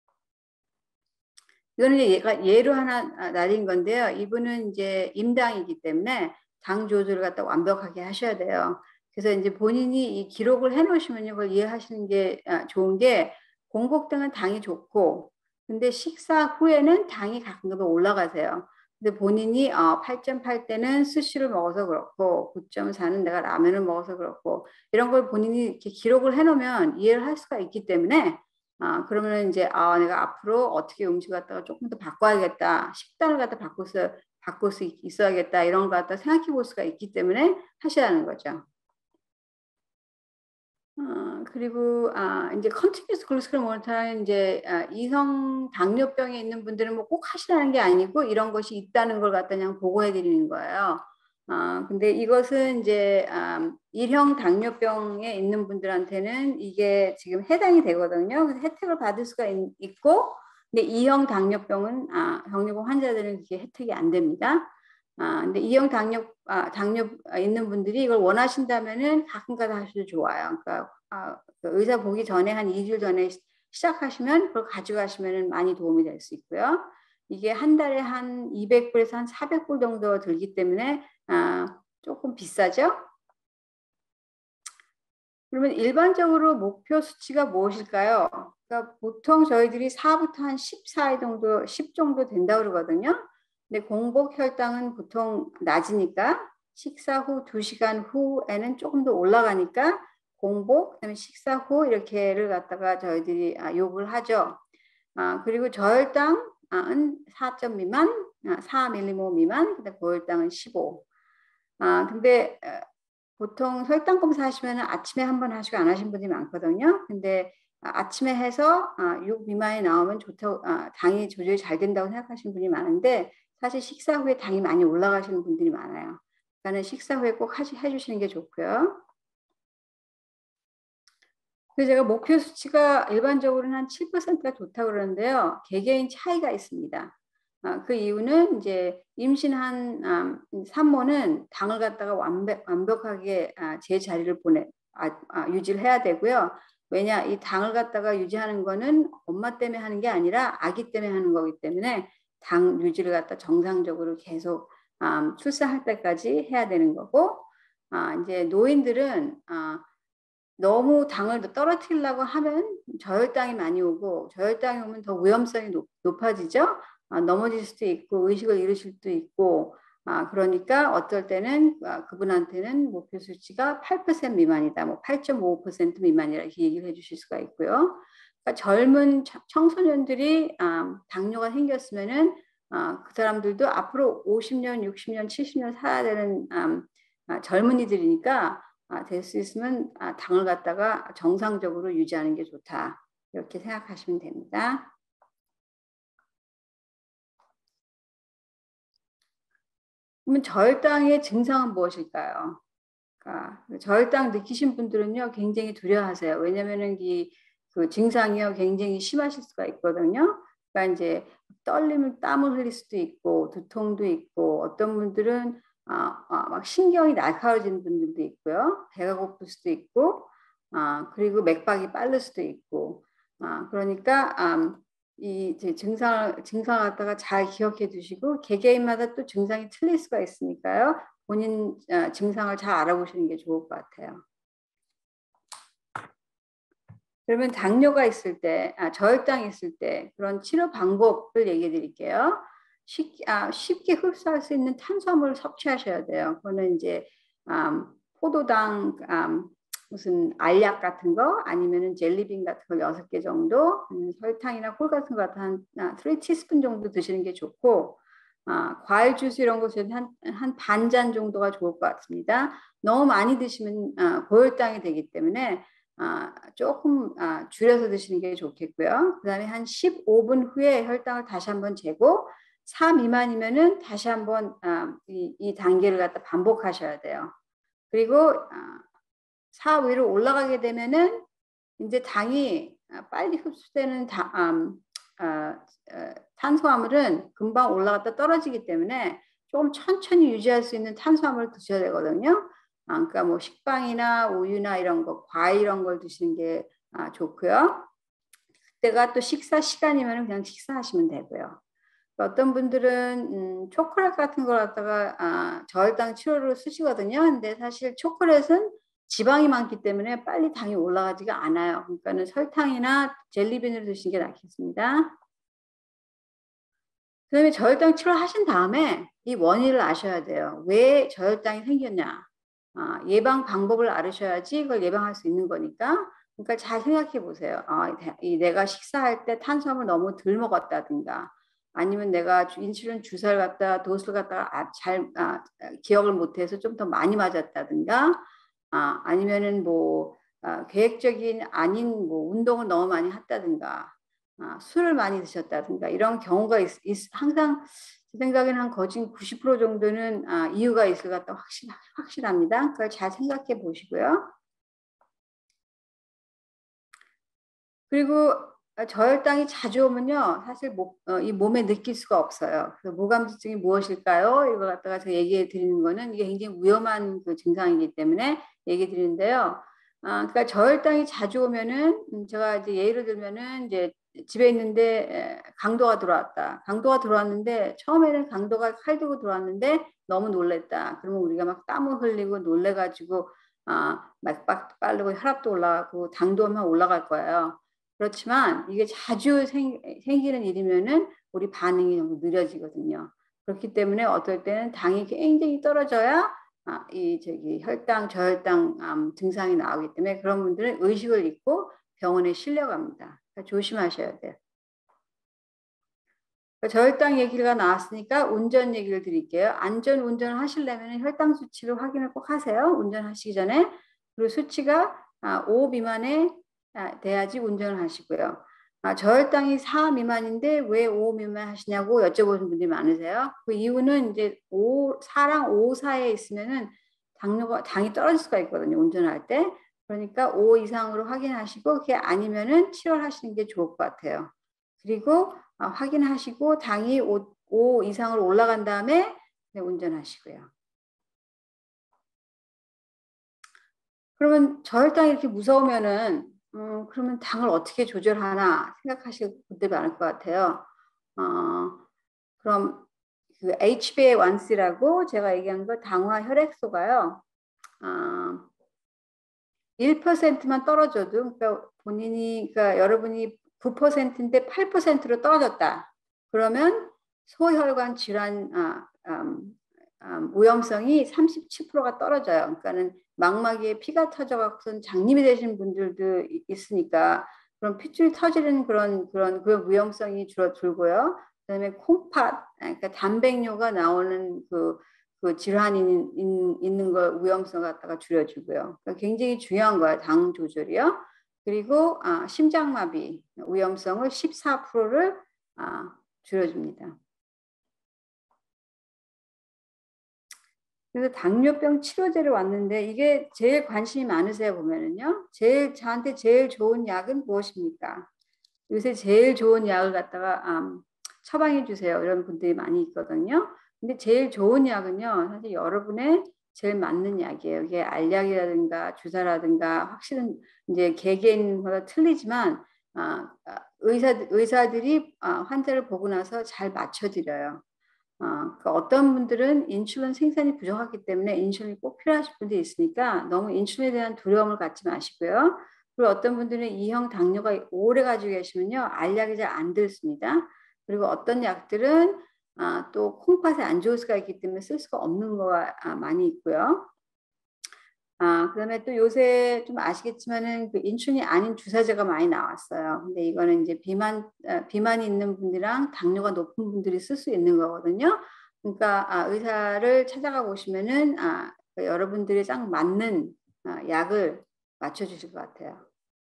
이거는 얘가 예로 하나 나린 건데요. 이분은 이제 임당이기 때문에 당 조절을 갖다 완벽하게 하셔야 돼요. 그래서 이제 본인이 이 기록을 해놓으시면 이걸 이해하시는 게 좋은 게 공복당은 당이 좋고 근데 식사 후에는 당이 가끔가다 올라가세요. 근데 본인이 어, 팔 점 팔 때는 스시를 먹어서 그렇고 구 점 사는 내가 라면을 먹어서 그렇고 이런 걸 본인이 이렇게 기록을 해놓으면 이해를 할 수가 있기 때문에 아, 그러면 이제, 아, 내가 앞으로 어떻게 음식 갖다가 조금 더 바꿔야겠다. 식단을 갖다 바꿔서, 바꿀 수 있어야겠다. 이런 거 갖다 생각해 볼 수가 있기 때문에 하셔야하는 거죠. 어, 그리고, 아, 이제 컨티뉴스 글루코스 모니터는 이제, 아, 이성 당뇨병에 있는 분들은 뭐 꼭 하시라는 게 아니고 이런 것이 있다는 걸 갖다 그냥 보고해 드리는 거예요. 아, 근데 이것은 이제 음, 일형 당뇨병에 있는 분들한테는 이게 지금 해당이 되거든요. 그래서 혜택을 받을 수가 있, 있고, 근데 이형 당뇨병은 아, 당뇨병 환자들은 그게 혜택이 안 됩니다. 아, 근데 이형 당뇨 아, 당뇨 있는 분들이 이걸 원하신다면은 가끔가다 하셔도 좋아요. 그러니까 아, 그 의사 보기 전에 한 이 주일 전에 시작하시면 그걸 가져가시면은 많이 도움이 될 수 있고요. 이게 한 달에 한 이백 불에서 한 사백 불 정도 들기 때문에 아, 조금 비싸죠? 그러면 일반적으로 목표 수치가 무엇일까요? 그러니까 보통 저희들이 사부터 한 십 사이 정도, 십 정도 된다고 그러거든요. 근데 공복 혈당은 보통 낮으니까 식사 후 두 시간 후에는 조금 더 올라가니까 공복, 그다음에 식사 후 이렇게를 갖다가 저희들이 아, 요구를 하죠. 아, 그리고 저혈당은 사 점 미만, 아, 사 밀리모어 미만, 그다음에 고혈당은 십오. 아, 근데 보통 혈당 검사 하시면 아침에 한 번 하시고 안 하신 분들이 많거든요. 근데 아침에 해서 육 미만이 나오면 좋다고, 당이 조절이 잘 된다고 생각하시는 분이 많은데 사실 식사 후에 당이 많이 올라가시는 분들이 많아요. 그러니까 식사 후에 꼭 하시, 해주시는 게 좋고요. 그래서 제가 목표 수치가 일반적으로는 한 칠 퍼센트가 좋다고 그러는데요. 개개인 차이가 있습니다. 아, 그 이유는 이제 임신한 아, 산모는 당을 갖다가 완벽, 완벽하게 아, 제 자리를 보내 아, 아, 유지를 해야 되고요. 왜냐, 이 당을 갖다가 유지하는 거는 엄마 때문에 하는 게 아니라 아기 때문에 하는 거기 때문에 당 유지를 갖다 정상적으로 계속 아, 출산할 때까지 해야 되는 거고, 아, 이제 노인들은 아, 너무 당을 떨어뜨리려고 하면 저혈당이 많이 오고, 저혈당이 오면 더 위험성이 높, 높아지죠. 아, 넘어질 수도 있고 의식을 잃으실 수도 있고, 아, 그러니까 어떨 때는 아, 그분한테는 목표 수치가 팔 퍼센트 미만이다, 뭐 팔 점 오 퍼센트 미만이라 이렇게 얘기를 해주실 수가 있고요. 그러니까 젊은 청소년들이 아, 당뇨가 생겼으면은 아, 그 사람들도 앞으로 오십 년, 육십 년, 칠십 년 살아야 되는 아, 아, 젊은이들이니까 아, 될 수 있으면 아, 당을 갖다가 정상적으로 유지하는 게 좋다, 이렇게 생각하시면 됩니다. 그러면 저혈당의 증상은 무엇일까요? 그러니까 저혈당 느끼신 분들은요 굉장히 두려워하세요. 왜냐하면 이 그 증상이요 굉장히 심하실 수가 있거든요. 그러니까 이제 떨림을 땀을 흘릴 수도 있고 두통도 있고, 어떤 분들은 아, 아, 막 신경이 날카로워지는 분들도 있고요. 배가 고플 수도 있고, 아, 그리고 맥박이 빠를 수도 있고, 아, 그러니까 아, 이 증상을 증상 갖다가 잘 기억해 두시고, 개개인마다 또 증상이 틀릴 수가 있으니까요. 본인 어, 증상을 잘 알아보시는 게 좋을 것 같아요. 그러면 당뇨가 있을 때, 아, 저혈당이 있을 때 그런 치료 방법을 얘기해 드릴게요. 쉽, 아, 쉽게 흡수할 수 있는 탄수화물을 섭취하셔야 돼요. 그거는 이제 음, 포도당, 음, 무슨 알약 같은 거, 아니면은 젤리빈 같은 거 여섯 개 정도, 음, 설탕이나 콜 같은 거 한 아, 삼 티스푼 정도 드시는 게 좋고, 아, 과일 주스 이런 것은 한, 한 반 잔 정도가 좋을 것 같습니다. 너무 많이 드시면 아, 고혈당이 되기 때문에 아, 조금 아, 줄여서 드시는 게 좋겠고요. 그 다음에 한 십오 분 후에 혈당을 다시 한번 재고, 사 미만이면은 다시 한번 아, 이, 이 단계를 갖다 반복하셔야 돼요. 그리고 아, 사 위로 올라가게 되면은 이제 당이 빨리 흡수되는 다, 음, 어, 어, 탄수화물은 금방 올라갔다 떨어지기 때문에 조금 천천히 유지할 수 있는 탄수화물을 드셔야 되거든요. 아, 그러니까 뭐 식빵이나 우유나 이런 거, 과일 이런 걸 드시는 게 아, 좋고요. 그때가 또 식사 시간이면 그냥 식사하시면 되고요. 어떤 분들은 음, 초콜릿 같은 걸 갖다가 아, 저혈당 치료로 쓰시거든요. 근데 사실 초콜릿은 지방이 많기 때문에 빨리 당이 올라가지가 않아요. 그러니까는 설탕이나 젤리빈을 드시는 게 낫겠습니다. 그 다음에 저혈당 치료 하신 다음에 이 원인을 아셔야 돼요. 왜 저혈당이 생겼냐. 아, 예방 방법을 알으셔야지 그걸 예방할 수 있는 거니까. 그러니까 잘 생각해 보세요. 아, 이 내가 식사할 때 탄수화물 너무 덜 먹었다든가, 아니면 내가 인슐린 주사를 갖다 도수를 갖다가 아, 잘 아, 기억을 못해서 좀 더 많이 맞았다든가, 아, 아니면은 뭐 아, 계획적인 아닌 뭐 운동을 너무 많이 했다든가, 아, 술을 많이 드셨다든가, 이런 경우가 있, 있, 항상 제 생각에는 한 거진 구십 퍼센트 정도는 아, 이유가 있을 것 같다 확실, 확실합니다. 그걸 잘 생각해 보시고요. 그리고 저혈당이 자주 오면요, 사실 목, 어, 이 몸에 느낄 수가 없어요. 그래서 모감지증이 무엇일까요? 이거 갖다가 제가 얘기해 드리는 거는 이게 굉장히 위험한 그 증상이기 때문에 얘기해 드리는데요. 아, 그러니까 저혈당이 자주 오면은 음, 제가 이제 예를 들면은 이제 집에 있는데 강도가 들어왔다. 강도가 들어왔는데 처음에는 강도가 칼 들고 들어왔는데 너무 놀랬다. 그러면 우리가 막 땀을 흘리고 놀래가지고 아, 맥박도 빠르고 혈압도 올라가고 당도 막 올라갈 거예요. 그렇지만 이게 자주 생, 생기는 일이면은 우리 반응이 너무 느려지거든요. 그렇기 때문에 어떨 때는 당이 굉장히 떨어져야 아, 이 저기 혈당, 저혈당 음, 증상이 나오기 때문에 그런 분들은 의식을 잃고 병원에 실려갑니다. 그러니까 조심하셔야 돼요. 저혈당 얘기가 나왔으니까 운전 얘기를 드릴게요. 안전 운전을 하시려면 혈당 수치를 확인을 꼭 하세요. 운전하시기 전에. 그리고 수치가 오 미만에 돼야지 운전을 하시고요. 저혈당이 사 미만인데 왜 오 미만 하시냐고 여쭤보는 분들이 많으세요. 그 이유는 이제 오, 사랑 오 사이에 있으면은 당뇨가, 당이 떨어질 수가 있거든요. 운전할 때. 그러니까 오 이상으로 확인하시고 그게 아니면은 치료하시는 게 좋을 것 같아요. 그리고 아, 확인하시고 당이 오, 오 이상으로 올라간 다음에 네, 운전하시고요. 그러면 저혈당이 이렇게 무서우면은 음, 그러면 당을 어떻게 조절하나 생각하실 분들이 많을 것 같아요. 어, 그럼 그 에이치비에이원씨라고 제가 얘기한 거 당화 혈액소가요. 어, 일 퍼센트만 떨어져도 그러니까 본인이 그러니까 여러분이 구 퍼센트인데 팔 퍼센트로 떨어졌다. 그러면 소혈관 질환 아, 음, 음, 위험성이 삼십칠 퍼센트가 떨어져요. 그러니까는 망막에 피가 터져갖고 장님이 되신 분들도 있으니까 그런 핏줄이 터지는 그런 그런 그 위험성이 줄어들고요. 그다음에 콩팥, 그러니까 단백뇨가 나오는 그, 그 질환이 있는, 있는 거 위험성 갖다가 줄여주고요. 그러니까 굉장히 중요한 거예요. 당 조절이요. 그리고 아, 심장마비 위험성을 십사 퍼센트를 아, 줄여줍니다. 그래서 당뇨병 치료제를 왔는데 이게 제일 관심이 많으세요 보면은요. 제일 저한테 제일 좋은 약은 무엇입니까? 요새 제일 좋은 약을 갖다가 음, 처방해 주세요. 이런 분들이 많이 있거든요. 근데 제일 좋은 약은요. 사실 여러분의 제일 맞는 약이에요. 이게 알약이라든가 주사라든가 확실은 이제 개개인마다 틀리지만 아, 의사 의사들이 아, 환자를 보고 나서 잘 맞춰드려요. 어, 그 어떤 분들은 인슐린 생산이 부족하기 때문에 인슐린이 꼭 필요하실 분들이 있으니까 너무 인슐린에 대한 두려움을 갖지 마시고요. 그리고 어떤 분들은 이형 당뇨가 오래 가지고 계시면요. 알약이 잘 안 들습니다. 그리고 어떤 약들은 아, 또 콩팥에 안 좋을 수가 있기 때문에 쓸 수가 없는 거가 아, 많이 있고요. 아, 그다음에 또 요새 좀 아시겠지만은 그 인슐린이 아닌 주사제가 많이 나왔어요. 근데 이거는 이제 비만, 아, 비만이 있는 분들이랑 당뇨가 높은 분들이 쓸 수 있는 거거든요. 그러니까 아, 의사를 찾아가 보시면은 아, 그 여러분들이 딱 맞는 아, 약을 맞춰주실 것 같아요.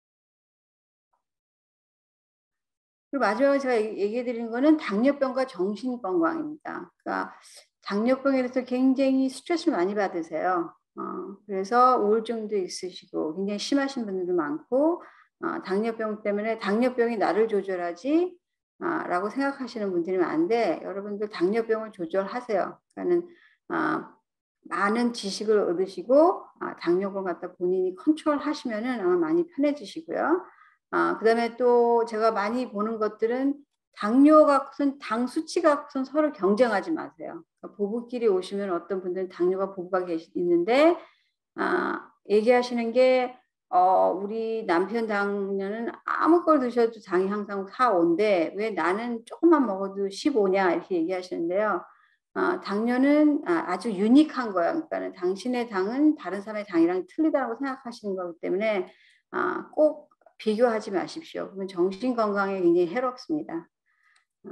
그리고 마지막으로 제가 얘기해 드리는 거는 당뇨병과 정신건강입니다. 그러니까 당뇨병에 대해서 굉장히 스트레스를 많이 받으세요. 어, 그래서 우울증도 있으시고 굉장히 심하신 분들도 많고 어, 당뇨병 때문에 당뇨병이 나를 조절하지 어, 라고 생각하시는 분들이 많은데 여러분들 당뇨병을 조절하세요. 그러니까는 어, 많은 지식을 얻으시고 어, 당뇨병 갖다 본인이 컨트롤 하시면은 아마 많이 편해지시고요. 아, 그다음에 또 제가 많이 보는 것들은 당뇨가 우선 당 수치가 우선 서로 경쟁하지 마세요. 그러니까 부부끼리 오시면 어떤 분들은 당뇨가 부부가 계시, 있는데 아, 얘기하시는 게 어, 우리 남편 당뇨는 아무 걸 드셔도 당이 항상 사, 오인데 왜 나는 조금만 먹어도 십오냐 이렇게 얘기하시는데요. 아, 당뇨는 아, 아주 유니크한 거예요. 그러니까 당신의 당은 다른 사람의 당이랑 틀리다고 생각하시는 거기 때문에 아, 꼭 비교하지 마십시오. 그러면 정신 건강에 굉장히 해롭습니다. 어,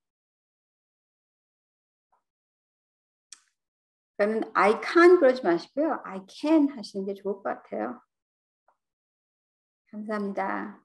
그러면 I can't 그러지 마시고요. I can 하시는 게 좋을 것 같아요. 감사합니다.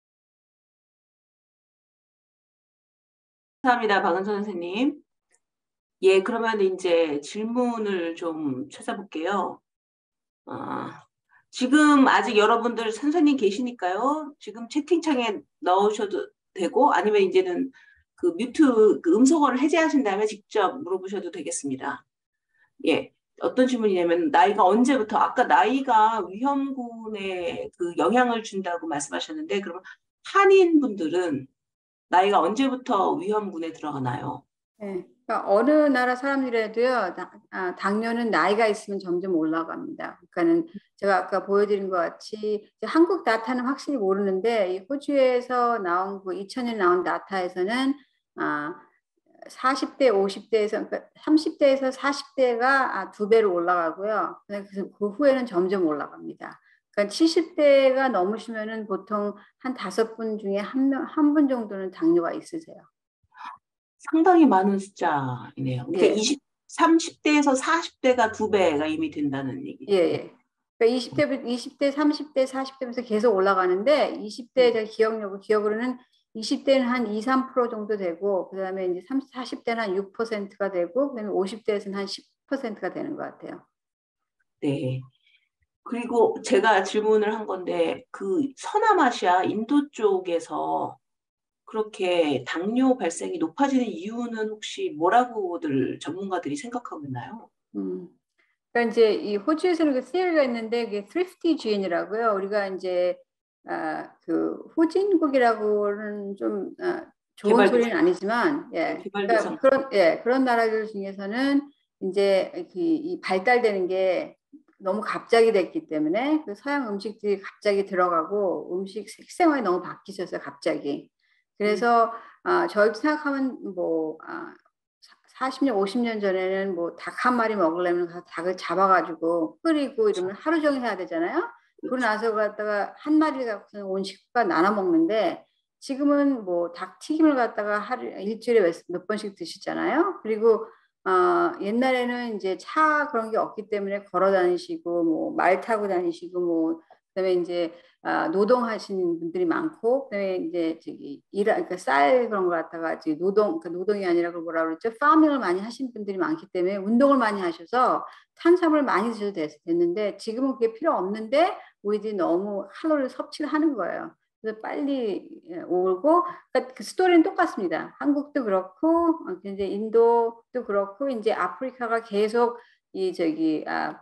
감사합니다, 박은선 선생님. 예, 그러면 이제 질문을 좀 찾아볼게요. 아, 지금 아직 여러분들 선생님 계시니까요. 지금 채팅창에 넣으셔도 되고 아니면 이제는 그 뮤트 그 음소거를 해제하신 다음에 직접 물어보셔도 되겠습니다. 예. 어떤 질문이냐면 나이가 언제부터 아까 나이가 위험군에 그 영향을 준다고 말씀하셨는데 그러면 한인 분들은 나이가 언제부터 위험군에 들어가나요? 네. 그러니까 어느 나라 사람들에도요, 나- 아, 당뇨는 나이가 있으면 점점 올라갑니다. 그러니까는 제가 아까 보여드린 것 같이 이제 한국 나타는 확실히 모르는데 이 호주에서 나온 그 이천 년 나온 나타에서는 아, 사십 대, 오십 대에서 그러니까 삼십 대에서 사십 대가 두 배로 올라가고요. 그, 그 후에는 점점 올라갑니다. 그러니까 칠십 대가 넘으시면은 보통 한 다섯 분 중에 한 명, 한 분 정도는 당뇨가 있으세요. 상당히 많은 숫자이네요. 그러니까 예. 이십, 삼십 대에서 사십 대가 두 배가 이미 된다는 예, 얘기죠. 예. 그러니까 이십 대, 이십 대, 삼십 대, 사십 대면서 계속 올라가는데 이십 대 제가 기억력을 기억으로는 이십 대는 한 이, 삼 퍼센트 정도 되고 그다음에 이제 삼십, 사십 대는 한 육 퍼센트가 되고 그다음에 오십 대에서는 한 십 퍼센트가 되는 것 같아요. 네. 그리고 제가 질문을 한 건데 그 서남아시아 인도 쪽에서 그렇게 당뇨 발생이 높아지는 이유는 혹시 뭐라고들 전문가들이 생각하고 있나요? 음. 그러니까 이제 이 호주에서는 그 시리가 있는데 그게 thrifty gene이라고요. 우리가 이제 아, 그 후진국이라고는 좀 아, 좋은 개발도상, 소리는 아니지만, 예, 그러니까 개발도상. 그런 예 그런 나라들 중에서는 이제 이, 이 발달되는 게 너무 갑자기 됐기 때문에 그 서양 음식들이 갑자기 들어가고 음식 식생활이 너무 바뀌셨어요, 갑자기. 음, 그래서 아, 저희 생각하면 뭐 아, 사십 년, 오십 년 전에는 뭐 닭 한 마리 먹으려면 가서 닭을 잡아가지고 끓이고 그렇죠. 이러면 하루 종일 해야 되잖아요. 그러고 그렇죠. 나서 갖다가 한 마리를 갖고서 온 식구가 나눠 먹는데 지금은 뭐 닭 튀김을 갖다가 하루 일주일에 몇, 몇 번씩 드시잖아요. 그리고 어, 옛날에는 이제 차 그런 게 없기 때문에 걸어 다니시고 뭐 말 타고 다니시고 뭐 그다음에 이제 아, 노동하시는 분들이 많고 그다음에 이제 저기 일 그러니까 쌀 그런 걸 갖다가 이제 노동 그 노동이 아니라 그 뭐라 그러죠? 파밍을 많이 하시는 분들이 많기 때문에 운동을 많이 하셔서 탄수화물을 많이 드셔도 됐, 됐는데 지금은 그게 필요 없는데 우리들이 너무 칼로리 섭취를 하는 거예요. 그래서 빨리 오고 그러니까 그 스토리는 똑같습니다. 한국도 그렇고 이제 인도도 그렇고 이제 아프리카가 계속 이 저기 아,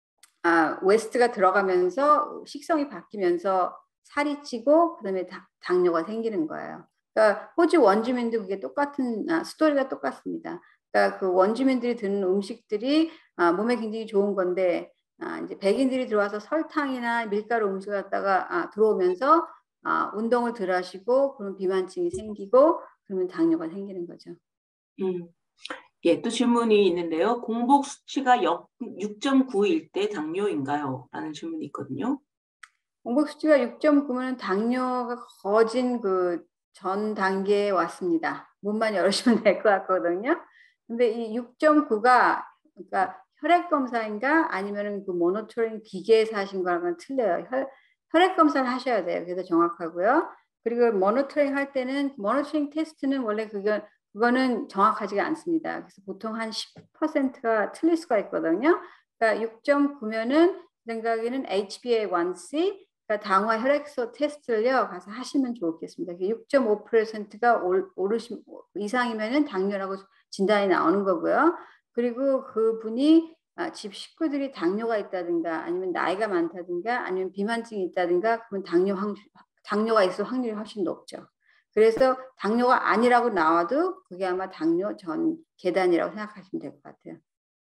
아, 웨스트가 들어가면서 식성이 바뀌면서 살이 찌고 그다음에 다, 당뇨가 생기는 거예요. 그러니까 호주 원주민도 그게 똑같은 아, 스토리가 똑같습니다. 그러니까 그 원주민들이 드는 음식들이 아, 몸에 굉장히 좋은 건데 아, 이제 백인들이 들어와서 설탕이나 밀가루 음식을 갖다가 아, 들어오면서 아, 운동을 덜 하시고 그러면 비만증이 생기고 그러면 당뇨가 생기는 거죠. 음. 예, 또 질문이 있는데요. 공복 수치가 육 점 구일 때 당뇨인가요? 라는 질문이 있거든요. 공복 수치가 육 점 구면 당뇨가 거진 그 전 단계에 왔습니다. 문만 열으시면 될 것 같거든요. 근데 이 육 점 구가 그러니까 혈액 검사인가 아니면은 그 모니터링 기계에서 하신 거랑은 틀려요. 혈, 혈액 검사를 하셔야 돼요. 그래서 정확하고요. 그리고 모니터링 할 때는 모니터링 테스트는 원래 그거 그거는 정확하지가 않습니다. 그래서 보통 한 십 퍼센트가 틀릴 수가 있거든요. 그러니까 육 점 구면은 생각에는 에이치 비 에이 원 씨 그러니까 당화 혈액소 테스트를요 가서 하시면 좋겠습니다. 육 점 오 퍼센트가 오르시 이상이면은 당뇨라고 진단이 나오는 거고요. 그리고 그분이 아, 집 식구들이 당뇨가 있다든가 아니면 나이가 많다든가 아니면 비만증이 있다든가 그러면 당뇨 확, 당뇨가 있을 확률이 훨씬 높죠. 그래서 당뇨가 아니라고 나와도 그게 아마 당뇨 전 계단이라고 생각하시면 될 것 같아요.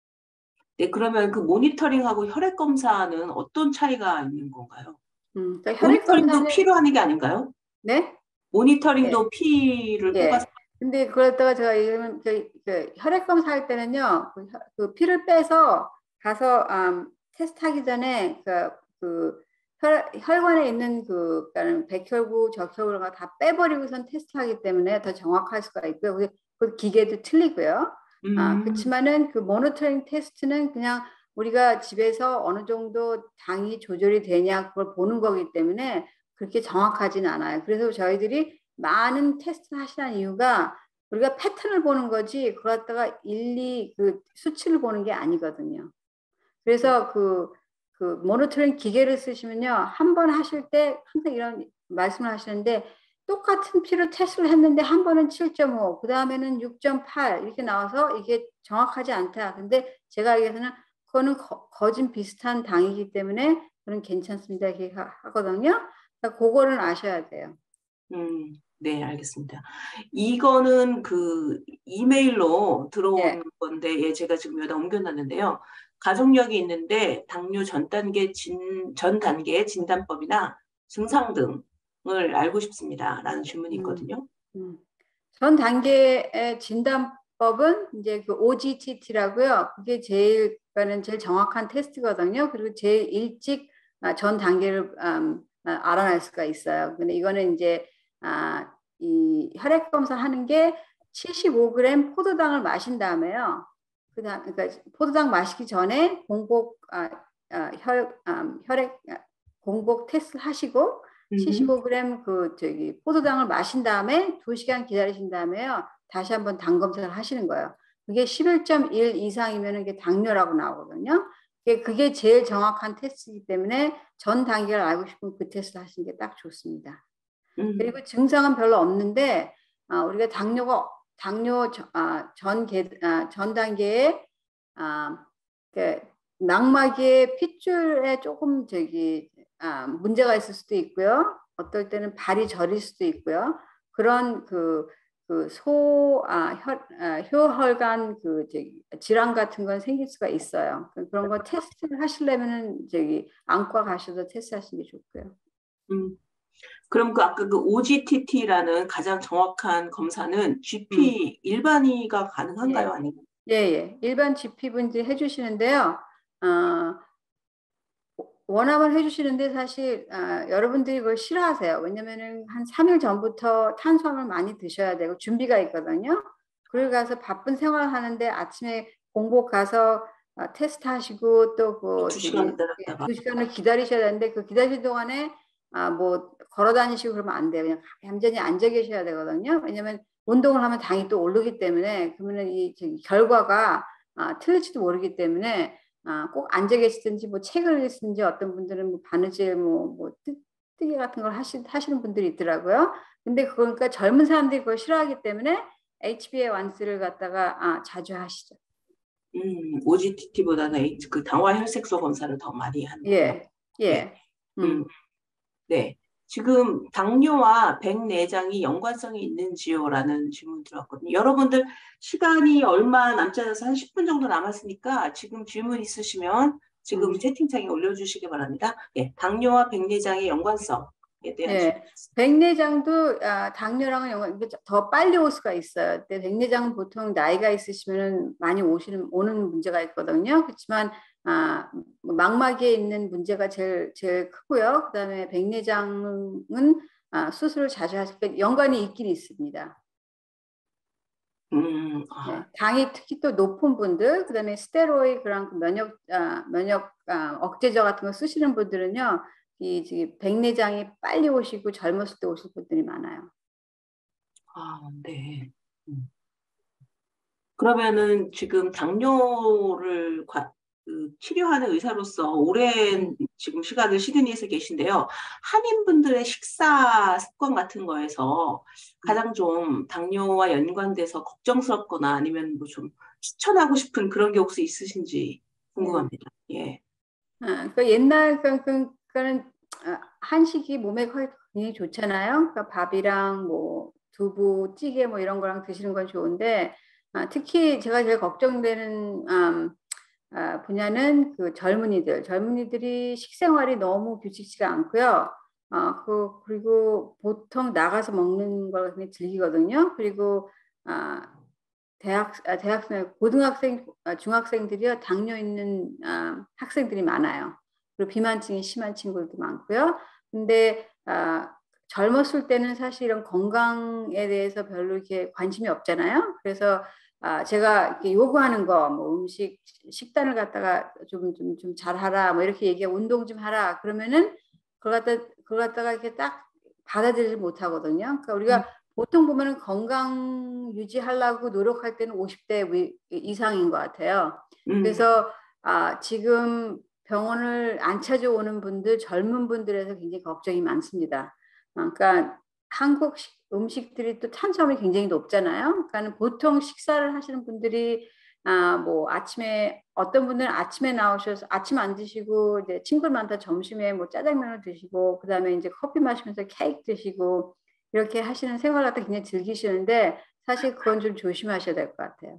네, 그러면 그 모니터링하고 혈액 검사는 어떤 차이가 있는 건가요? 음, 그러니까 혈액 모니터링도 검사는 피로 하는 게 아닌가요? 네? 모니터링도 예. 피를 뽑아서. 예. 근데 그러다가 제가 이러면 그, 그 혈액 검사할 때는요, 그, 혈- 그 피를 빼서 가서 음, 테스트하기 전에 그, 그 혈, 혈관에 있는 그 그러니까 백혈구, 적혈구가 다 빼버리고선 테스트하기 때문에 더 정확할 수가 있고요. 그, 그 기계도 틀리고요. 아, 음, 그렇지만은 그 모니터링 테스트는 그냥 우리가 집에서 어느 정도 당이 조절이 되냐 그걸 보는 거기 때문에 그렇게 정확하진 않아요. 그래서 저희들이 많은 테스트를 하시는 이유가 우리가 패턴을 보는 거지 그걸 갖다가 일리 그 수치를 보는 게 아니거든요. 그래서 그, 그 모니터링 기계를 쓰시면요. 한 번 하실 때 항상 이런 말씀을 하시는데 똑같은 피로 테스트를 했는데 한 번은 칠 점 오, 그 다음에는 육 점 팔 이렇게 나와서 이게 정확하지 않다. 근데 제가 알기로는 그거는 거, 거진 비슷한 당이기 때문에 그건 괜찮습니다. 이렇게 하거든요. 그러니까 그거를 아셔야 돼요. 음, 네, 알겠습니다. 이거는 그 이메일로 들어온 예. 건데, 예, 제가 지금 여기다 옮겨놨는데요. 가족력이 있는데 당뇨 전 단계 진, 전 단계의 진단법이나 증상 등을 알고 싶습니다. 라는 질문이 음, 있거든요. 음. 전 단계의 진단법은 이제 그 오 지 티 티라고요. 그게 제일, 그러니까는 제일 정확한 테스트거든요. 그리고 제일 일찍 아, 전 단계를 음, 아, 알아낼 수가 있어요. 근데 이거는 이제 아, 이 혈액 검사 하는 게 칠십오 그램 포도당을 마신 다음에요. 그다음 그러니까 포도당 마시기 전에 공복 아, 아, 혈 아, 혈액 아, 공복 테스트 하시고 음, 칠십오 그램 그 저기 포도당을 마신 다음에 두 시간 기다리신 다음에요. 다시 한번 당 검사를 하시는 거예요. 그게 십일 점 일 이상이면 이게 당뇨라고 나오거든요. 그게 제일 정확한 테스트이기 때문에 전 단계를 알고 싶으면 그 테스트 하시는 게 딱 좋습니다. 음. 그리고 증상은 별로 없는데 아, 우리가 당뇨가 당뇨 전, 아, 전, 계, 아, 전 단계에 아, 그 망막의 핏줄에 조금 저기 아, 문제가 있을 수도 있고요. 어떨 때는 발이 저릴 수도 있고요. 그런 그 그 소, 아, 혈, 아, 효혈관 그 저기 질환 같은 건 생길 수가 있어요. 그런 거 테스트를 하시려면은 저기 안과 가셔서 테스트 하시는 게 좋고요. 음. 그럼 그 아까 그 오지티티라는 가장 정확한 검사는 지피 음. 일반이가 가능한가요? 예. 아니면? 예, 예. 일반 지피분들이 해주시는데요. 어, 원하면 해주시는데 사실 어, 여러분들이 그걸 싫어하세요. 왜냐면은 한 삼 일 전부터 탄수화물 많이 드셔야 되고 준비가 있거든요. 그리고 가서 바쁜 생활 하는데 아침에 공복 가서 어, 테스트 하시고 또그 두 시간 저기 기다렸다가. 두 시간을 기다리셔야 되는데 그 기다리는 동안에 아, 뭐 걸어 다니시고 그러면 안 돼요. 그냥 얌전히 앉아 계셔야 되거든요. 왜냐면 운동을 하면 당이 또 오르기 때문에 그러면 이 저기 결과가 아, 틀릴지도 모르기 때문에 아, 꼭 앉아 계시든지 뭐 책을 읽든지 어떤 분들은 뭐 바느질 뭐, 뭐 뜨, 뜨개 같은 걸 하시, 하시는 분들이 있더라고요. 근데 그러니까 젊은 사람들이 그걸 싫어하기 때문에 에이치비에이원씨를 갖다가 아, 자주 하시죠. 음, 오지티티보다는 그 당화 혈색소 검사를 더 많이 하는 거예요. 예, 예. 네. 음. 음, 네. 지금 당뇨와 백내장이 연관성이 있는지요? 라는 질문 들었거든요. 여러분들 시간이 얼마 남지 않아서 한 십 분 정도 남았으니까 지금 질문 있으시면 지금 음. 채팅창에 올려주시기 바랍니다. 예, 당뇨와 백내장의 연관성에 대한 질문. 예. 백내장도 아, 당뇨랑은 연관, 더 빨리 올 수가 있어요. 근데 백내장은 보통 나이가 있으시면 많이 오시는 오는 문제가 있거든요. 그렇지만 아, 망막에 있는 문제가 제일 제일 크고요. 그다음에 백내장은 아, 수술을 자주 하시니까 연관이 있긴 있습니다. 음, 아, 네. 당이 특히 또 높은 분들, 그다음에 스테로이드 그런 그 면역 아, 면역 아, 억제제 같은 거 쓰시는 분들은요. 이 지금 백내장이 빨리 오시고 젊었을 때 오실 분들이 많아요. 아, 네. 음. 그러면은 지금 당뇨를 과- 그 치료하는 의사로서 오랜 지금 시간을 시드니에서 계신데요. 한인분들의 식사 습관 같은 거에서 가장 좀 당뇨와 연관돼서 걱정스럽거나 아니면 뭐 좀 추천하고 싶은 그런 게 혹시 있으신지 궁금합니다. 예. 아, 그 옛날 그, 그, 그는 한식이 몸에 거의 굉장히 좋잖아요. 그러니까 밥이랑 뭐 두부, 찌개 뭐 이런 거랑 드시는 건 좋은데 아, 특히 제가 제일 걱정되는 음, 아, 분야는 그 젊은이들. 젊은이들이 식생활이 너무 규칙치가 않고요. 아, 그, 그리고 보통 나가서 먹는 걸 굉장히 즐기거든요. 그리고 아, 대학, 아, 대학생, 고등학생, 아, 중학생들이요, 당뇨 있는 아, 학생들이 많아요. 그리고 비만증이 심한 친구들도 많고요. 근데 아, 젊었을 때는 사실 이런 건강에 대해서 별로 이렇게 관심이 없잖아요. 그래서 아, 제가 이렇게 요구하는 거, 뭐 음식, 식단을 갖다가 좀, 좀, 좀 잘하라, 뭐 이렇게 얘기해, 운동 좀 하라. 그러면은 그걸 갖다, 그걸 갖다가 이렇게 딱 받아들이지 못하거든요. 그러니까 우리가 보통 보면은 건강 유지하려고 노력할 때는 오십 대 이상인 것 같아요. 음, 그래서 아, 지금 병원을 안 찾아오는 분들, 젊은 분들에서 굉장히 걱정이 많습니다. 그러니까 한국 음식들이 또 탄수화물이 굉장히 높잖아요. 그러니까 보통 식사를 하시는 분들이 아, 뭐 아침에 어떤 분들은 아침에 나오셔서 아침 안 드시고 이제 친구들 많다 점심에 뭐 짜장면을 드시고 그다음에 이제 커피 마시면서 케이크 드시고 이렇게 하시는 생활 갖다 굉장히 즐기시는데 사실 그건 좀 조심하셔야 될 것 같아요.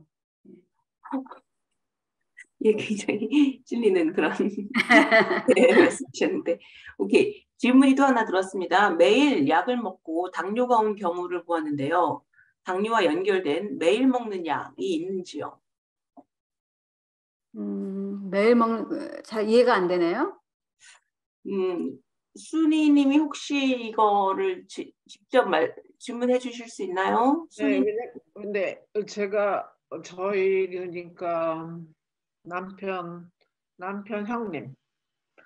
예, 굉장히 찔리는 그런 네, 말씀이셨는데. 오케이. 질문이 또 하나 들었습니다. 매일 약을 먹고 당뇨가 온 경우를 보았는데요. 당뇨와 연결된 매일 먹는 약이 있는지요? 음, 매일 먹는 잘 이해가 안 되네요. 음, 순이님이 혹시 이거를 지- 직접 말, 질문해 주실 수 있나요? 네, 순이. 왜냐- 근데 제가 저희 그러니까 남편 남편 형님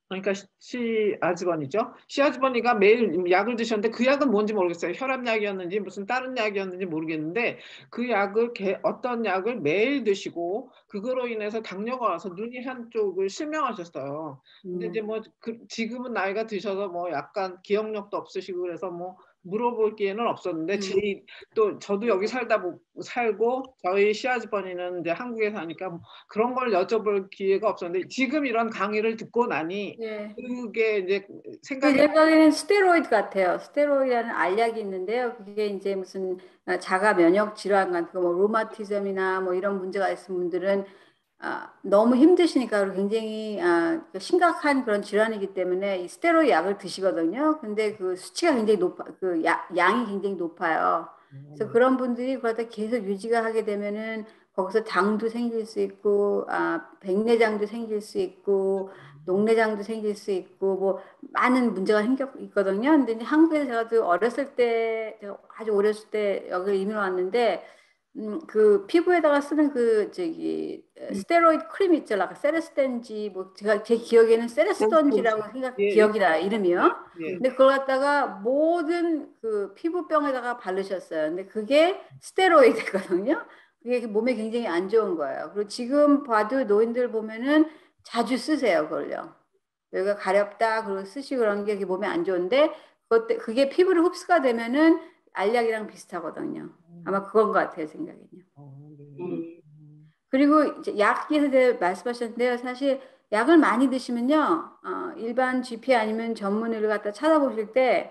그러니까 시 아주버니죠. 시 아주버니가 매일 약을 드셨는데 그 약은 뭔지 모르겠어요. 혈압약이었는지 무슨 다른 약이었는지 모르겠는데 그 약을 개, 어떤 약을 매일 드시고 그거로 인해서 당뇨가 와서 눈이 한쪽을 실명하셨어요. 근데 이제 음. 뭐 그, 지금은 나이가 드셔서 뭐 약간 기억력도 없으시고 그래서 뭐 물어볼 기회는 없었는데 음. 제, 또 저도 여기 살다 보, 살고 저희 시아주버니는 이제 한국에 사니까 그런 걸 여쭤볼 기회가 없었는데 지금 이런 강의를 듣고 나니 네. 그게 이제 그 생각이 제 생각에는 스테로이드 같아요. 스테로이드라는 알약이 있는데요. 그게 이제 무슨 아, 자가 면역 질환 같은 거, 뭐 로마티즘이나 뭐 이런 문제가 있으신 분들은 아, 너무 힘드시니까 굉장히 아, 심각한 그런 질환이기 때문에 이 스테로이드 약을 드시거든요. 근데 그 수치가 굉장히 높아, 그 야, 양이 굉장히 높아요. 그래서 그런 분들이 그러다 계속 유지가 하게 되면은 거기서 당도 생길 수 있고, 아, 백내장도 생길 수 있고, 녹내장도 생길 수 있고, 뭐 많은 문제가 생겨 있거든요. 근데 이제 한국에서 제가 또 어렸을 때, 제가 아주 어렸을 때 여기 이민 왔는데. 음, 그 피부에다가 쓰는 그 저기 에, 스테로이드 크림 있잖아. 세레스텐지 뭐 제가 제 기억에는 세레스던지라고 생각 예, 예, 기억이 나요. 이름이요. 예. 근데 그걸 갖다가 모든 그 피부병에다가 바르셨어요. 근데 그게 스테로이드거든요. 그게 몸에 굉장히 안 좋은 거예요. 그리고 지금 봐도 노인들 보면은 자주 쓰세요, 그걸요. 여기가 가렵다 그러고 쓰시고 그런 게 몸에 안 좋은데 그것 때- 그게 피부로 흡수가 되면은 알약이랑 비슷하거든요. 아마 그건 것 같아요, 생각에는요. 어, 네. 음. 음. 그리고 이제 약에서 이제 말씀하셨는데요. 사실 약을 많이 드시면요, 어, 일반 지피 아니면 전문의를 갖다 찾아보실 때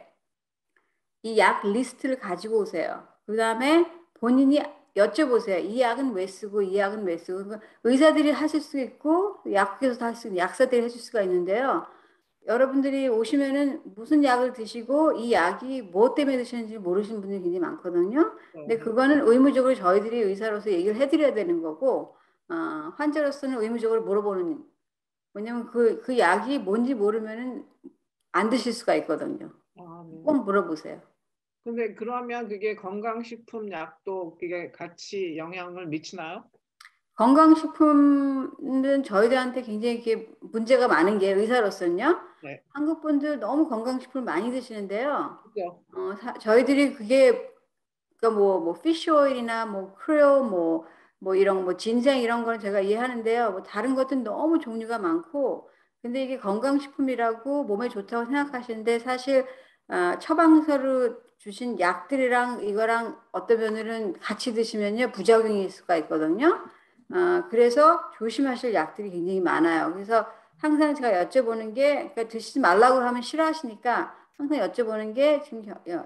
이 약 리스트를 가지고 오세요. 그 다음에 본인이 여쭤보세요. 이 약은 왜 쓰고 이 약은 왜 쓰고. 그러니까 의사들이 하실 수 있고 약국에서도 할 수 있는 약사들이 해줄 수가 있는데요. 여러분들이 오시면은 무슨 약을 드시고 이 약이 뭐 때문에 드시는지 모르시는 분들이 굉장히 많거든요. 근데 그거는 의무적으로 저희들이 의사로서 얘기를 해드려야 되는 거고, 어, 환자로서는 의무적으로 물어보는, 왜냐면 그, 그 약이 뭔지 모르면은 안 드실 수가 있거든요. 아, 네. 꼭 물어보세요. 근데 그러면 그게 건강식품 약도 그게 같이 영향을 미치나요? 건강식품은 저희들한테 굉장히 이렇게 문제가 많은 게 의사로서는요. 네. 한국 분들 너무 건강식품을 많이 드시는데요. 그죠? 어, 사- 저희들이 그게 그러니까 뭐, 뭐, 피쉬 오일이나 뭐, 크레오, 뭐, 뭐, 이런, 뭐, 진생 이런 거는 제가 이해하는데요. 뭐, 다른 것들은 너무 종류가 많고, 근데 이게 건강식품이라고 몸에 좋다고 생각하시는데, 사실, 아, 처방서로 주신 약들이랑 이거랑 어떤 면으로는 같이 드시면요, 부작용이 있을 수가 있거든요. 아, 그래서 조심하실 약들이 굉장히 많아요. 그래서 항상 제가 여쭤보는 게, 그러니까 드시지 말라고 하면 싫어하시니까, 항상 여쭤보는 게 지금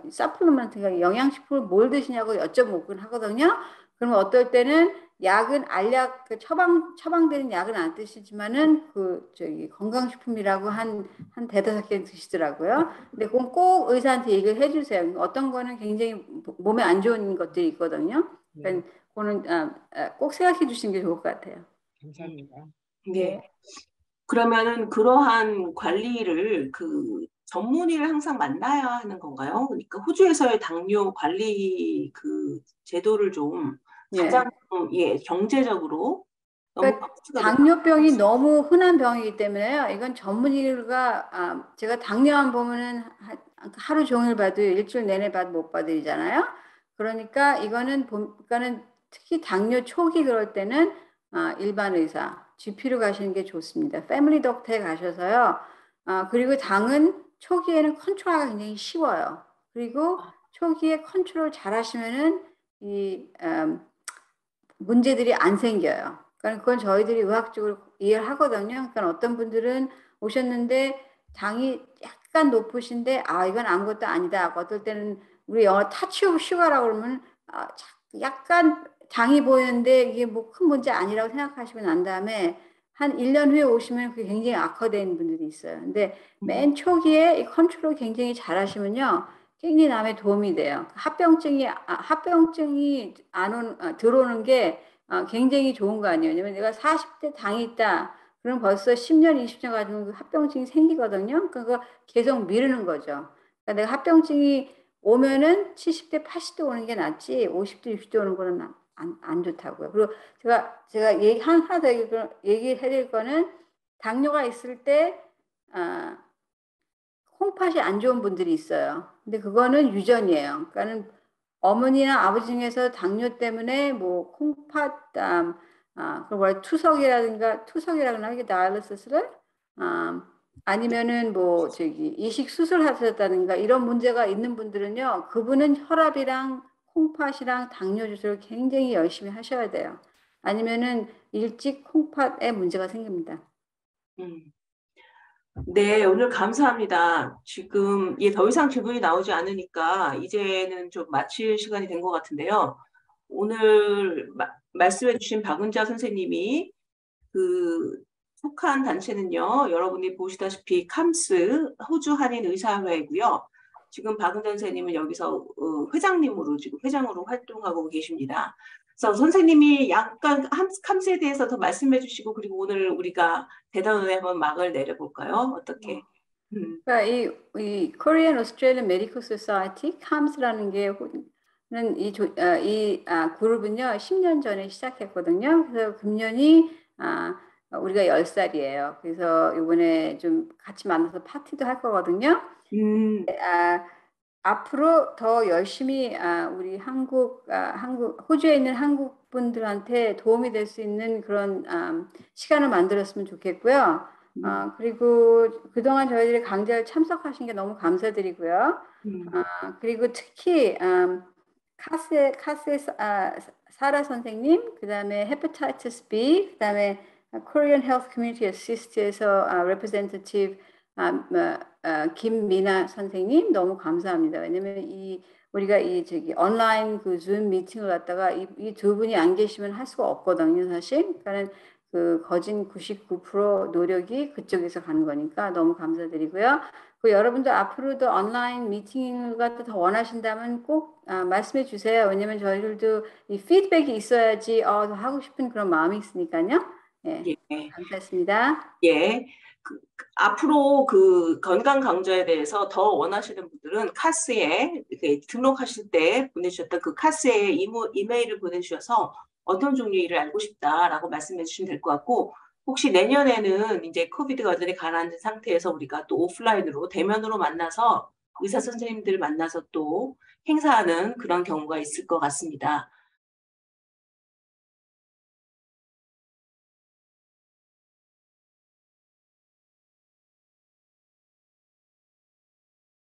서플리먼트가 영양식품을 뭘 드시냐고 여쭤보곤 하거든요. 그러면 어떨 때는 약은 알약 그 처방 처방되는 약은 안 드시지만은 그 저기 건강식품이라고 한 한 대다섯 개 드시더라고요. 근데 그건 꼭 의사한테 얘기를 해주세요. 어떤 거는 굉장히 몸에 안 좋은 것들이 있거든요. 네. 그러니까 그거는 아, 아, 꼭 생각해 주시는 게 좋을 것 같아요. 감사합니다. 네. 그러면은 그러한 관리를 그 전문의를 항상 만나야 하는 건가요? 그러니까 호주에서의 당뇨 관리 그 제도를 좀 예. 가장 좀, 예, 경제적으로 너무 그러니까 코스트가 높 당뇨병이 너무 흔한 병이기 때문에요. 이건 전문의가 아, 제가 당뇨만 보면은 하, 하루 종일 봐도 일주일 내내 봐도 못 봐드리잖아요. 그러니까 이거는 보- 그러니까는 특히 당뇨 초기 그럴 때는 아, 일반 의사, 지피로 가시는 게 좋습니다. 패밀리 덕터에 가셔서요. 아, 그리고 당은 초기에는 컨트롤하기가 굉장히 쉬워요. 그리고 초기에 컨트롤 잘 하시면은 이 음, 문제들이 안 생겨요. 그러니까 그건 저희들이 의학적으로 이해를 하거든요. 그러니까 어떤 분들은 오셨는데 당이 약간 높으신데 아 이건 아무것도 아니다. 어떨 때는 우리 영어 타치 오브 슈가라고 그러면 아, 약간 당이 보이는데 이게 뭐 큰 문제 아니라고 생각하시고 난 다음에 한 일 년 후에 오시면 그게 굉장히 악화된 분들이 있어요. 근데 맨 초기에 이 컨트롤 굉장히 잘 하시면요. 굉장히 남의 도움이 돼요. 합병증이, 아, 합병증이 안 온, 아, 들어오는 게 아, 굉장히 좋은 거 아니에요. 왜냐면 내가 사십 대 당이 있다. 그럼 벌써 십 년, 이십 년 가지고 그 합병증이 생기거든요. 그거 계속 미루는 거죠. 그러니까 내가 합병증이 오면은 칠십 대, 팔십 대 오는 게 낫지, 오십 대, 육십 대 오는 거는 안, 안, 안 좋다고요. 그리고 제가, 제가 얘기, 하나 더 얘기, 얘기해 드릴 거는 당뇨가 있을 때 아, 콩팥이 안 좋은 분들이 있어요. 근데 그거는 유전이에요. 그러니까는 어머니나 아버지 중에서 당뇨 때문에 뭐 콩팥, 아, 아, 그 뭐야 투석이라든가 투석이라거나 이게 다이얼리시스를 아, 아니면은 뭐 저기 이식 수술하셨다든가 이런 문제가 있는 분들은요, 그분은 혈압이랑 콩팥이랑 당뇨 주사를 굉장히 열심히 하셔야 돼요. 아니면은 일찍 콩팥에 문제가 생깁니다. 음. 네, 오늘 감사합니다. 지금 예, 더 이상 질문이 나오지 않으니까 이제는 좀 마칠 시간이 된 것 같은데요. 오늘 마- 말씀해주신 박은자 선생님이 그 속한 단체는요, 여러분이 보시다시피 캄스 호주 한인 의사회고요. 지금 박은자 선생님은 여기서 어, 회장님으로 지금 회장으로 활동하고 계십니다. 그래서 선생님이 약간 함- 캄스에 대해서 더 말씀해주시고 그리고 오늘 우리가 대담을 한번 막을 내려볼까요? 어떻게? 음, 그러니까 이, 이 Korean Australian Medical Society, 캄스라는 게 는 이, 조, 아, 이 아, 그룹은요 십 년 전에 시작했거든요. 그래서 금년이 아, 우리가 열 살이에요. 그래서 이번에 좀 같이 만나서 파티도 할 거거든요. 음, 아, 앞으로 더 열심히 아, 우리 한국, 아, 한국 호주에 있는 한국 분들한테 도움이 될 수 있는 그런 아, 시간을 만들었으면 좋겠고요. 음, 아, 그리고 그동안 저희들이 강좌를 참석하신 게 너무 감사드리고요. 음, 아, 그리고 특히 음, 카스 카스 아, 사라 선생님, 그다음에 헤파타이티스 B, 그다음에 Korean Health Community Assist에서 아, representative 아, 뭐, 아, 김미나 선생님 너무 감사합니다. 왜냐면 이 우리가 이 저기 온라인 그 줌 미팅을 갖다가 이 두 분이 안 계시면 할 수가 없거든요, 사실. 그러니까는 그 거진 구십구 퍼센트 노력이 그쪽에서 가는 거니까 너무 감사드리고요. 그 여러분들 앞으로도 온라인 미팅을 갖다 더 원하신다면 꼭 아, 말씀해 주세요. 왜냐면 저희들도 이 피드백이 있어야지 어, 더 하고 싶은 그런 마음이 있으니까요. 예, 예. 감사했습니다. 예. 그, 그, 앞으로 그 건강 강좌에 대해서 더 원하시는 분들은 카스에 이렇게 등록하실 때 보내주셨던 그 카스에 이모, 이메일을 보내주셔서 어떤 종류의 일을 알고 싶다라고 말씀해 주시면 될 것 같고 혹시 내년에는 이제 코비드가 완전히 가라앉은 상태에서 우리가 또 오프라인으로 대면으로 만나서 의사 선생님들 만나서 또 행사하는 그런 경우가 있을 것 같습니다.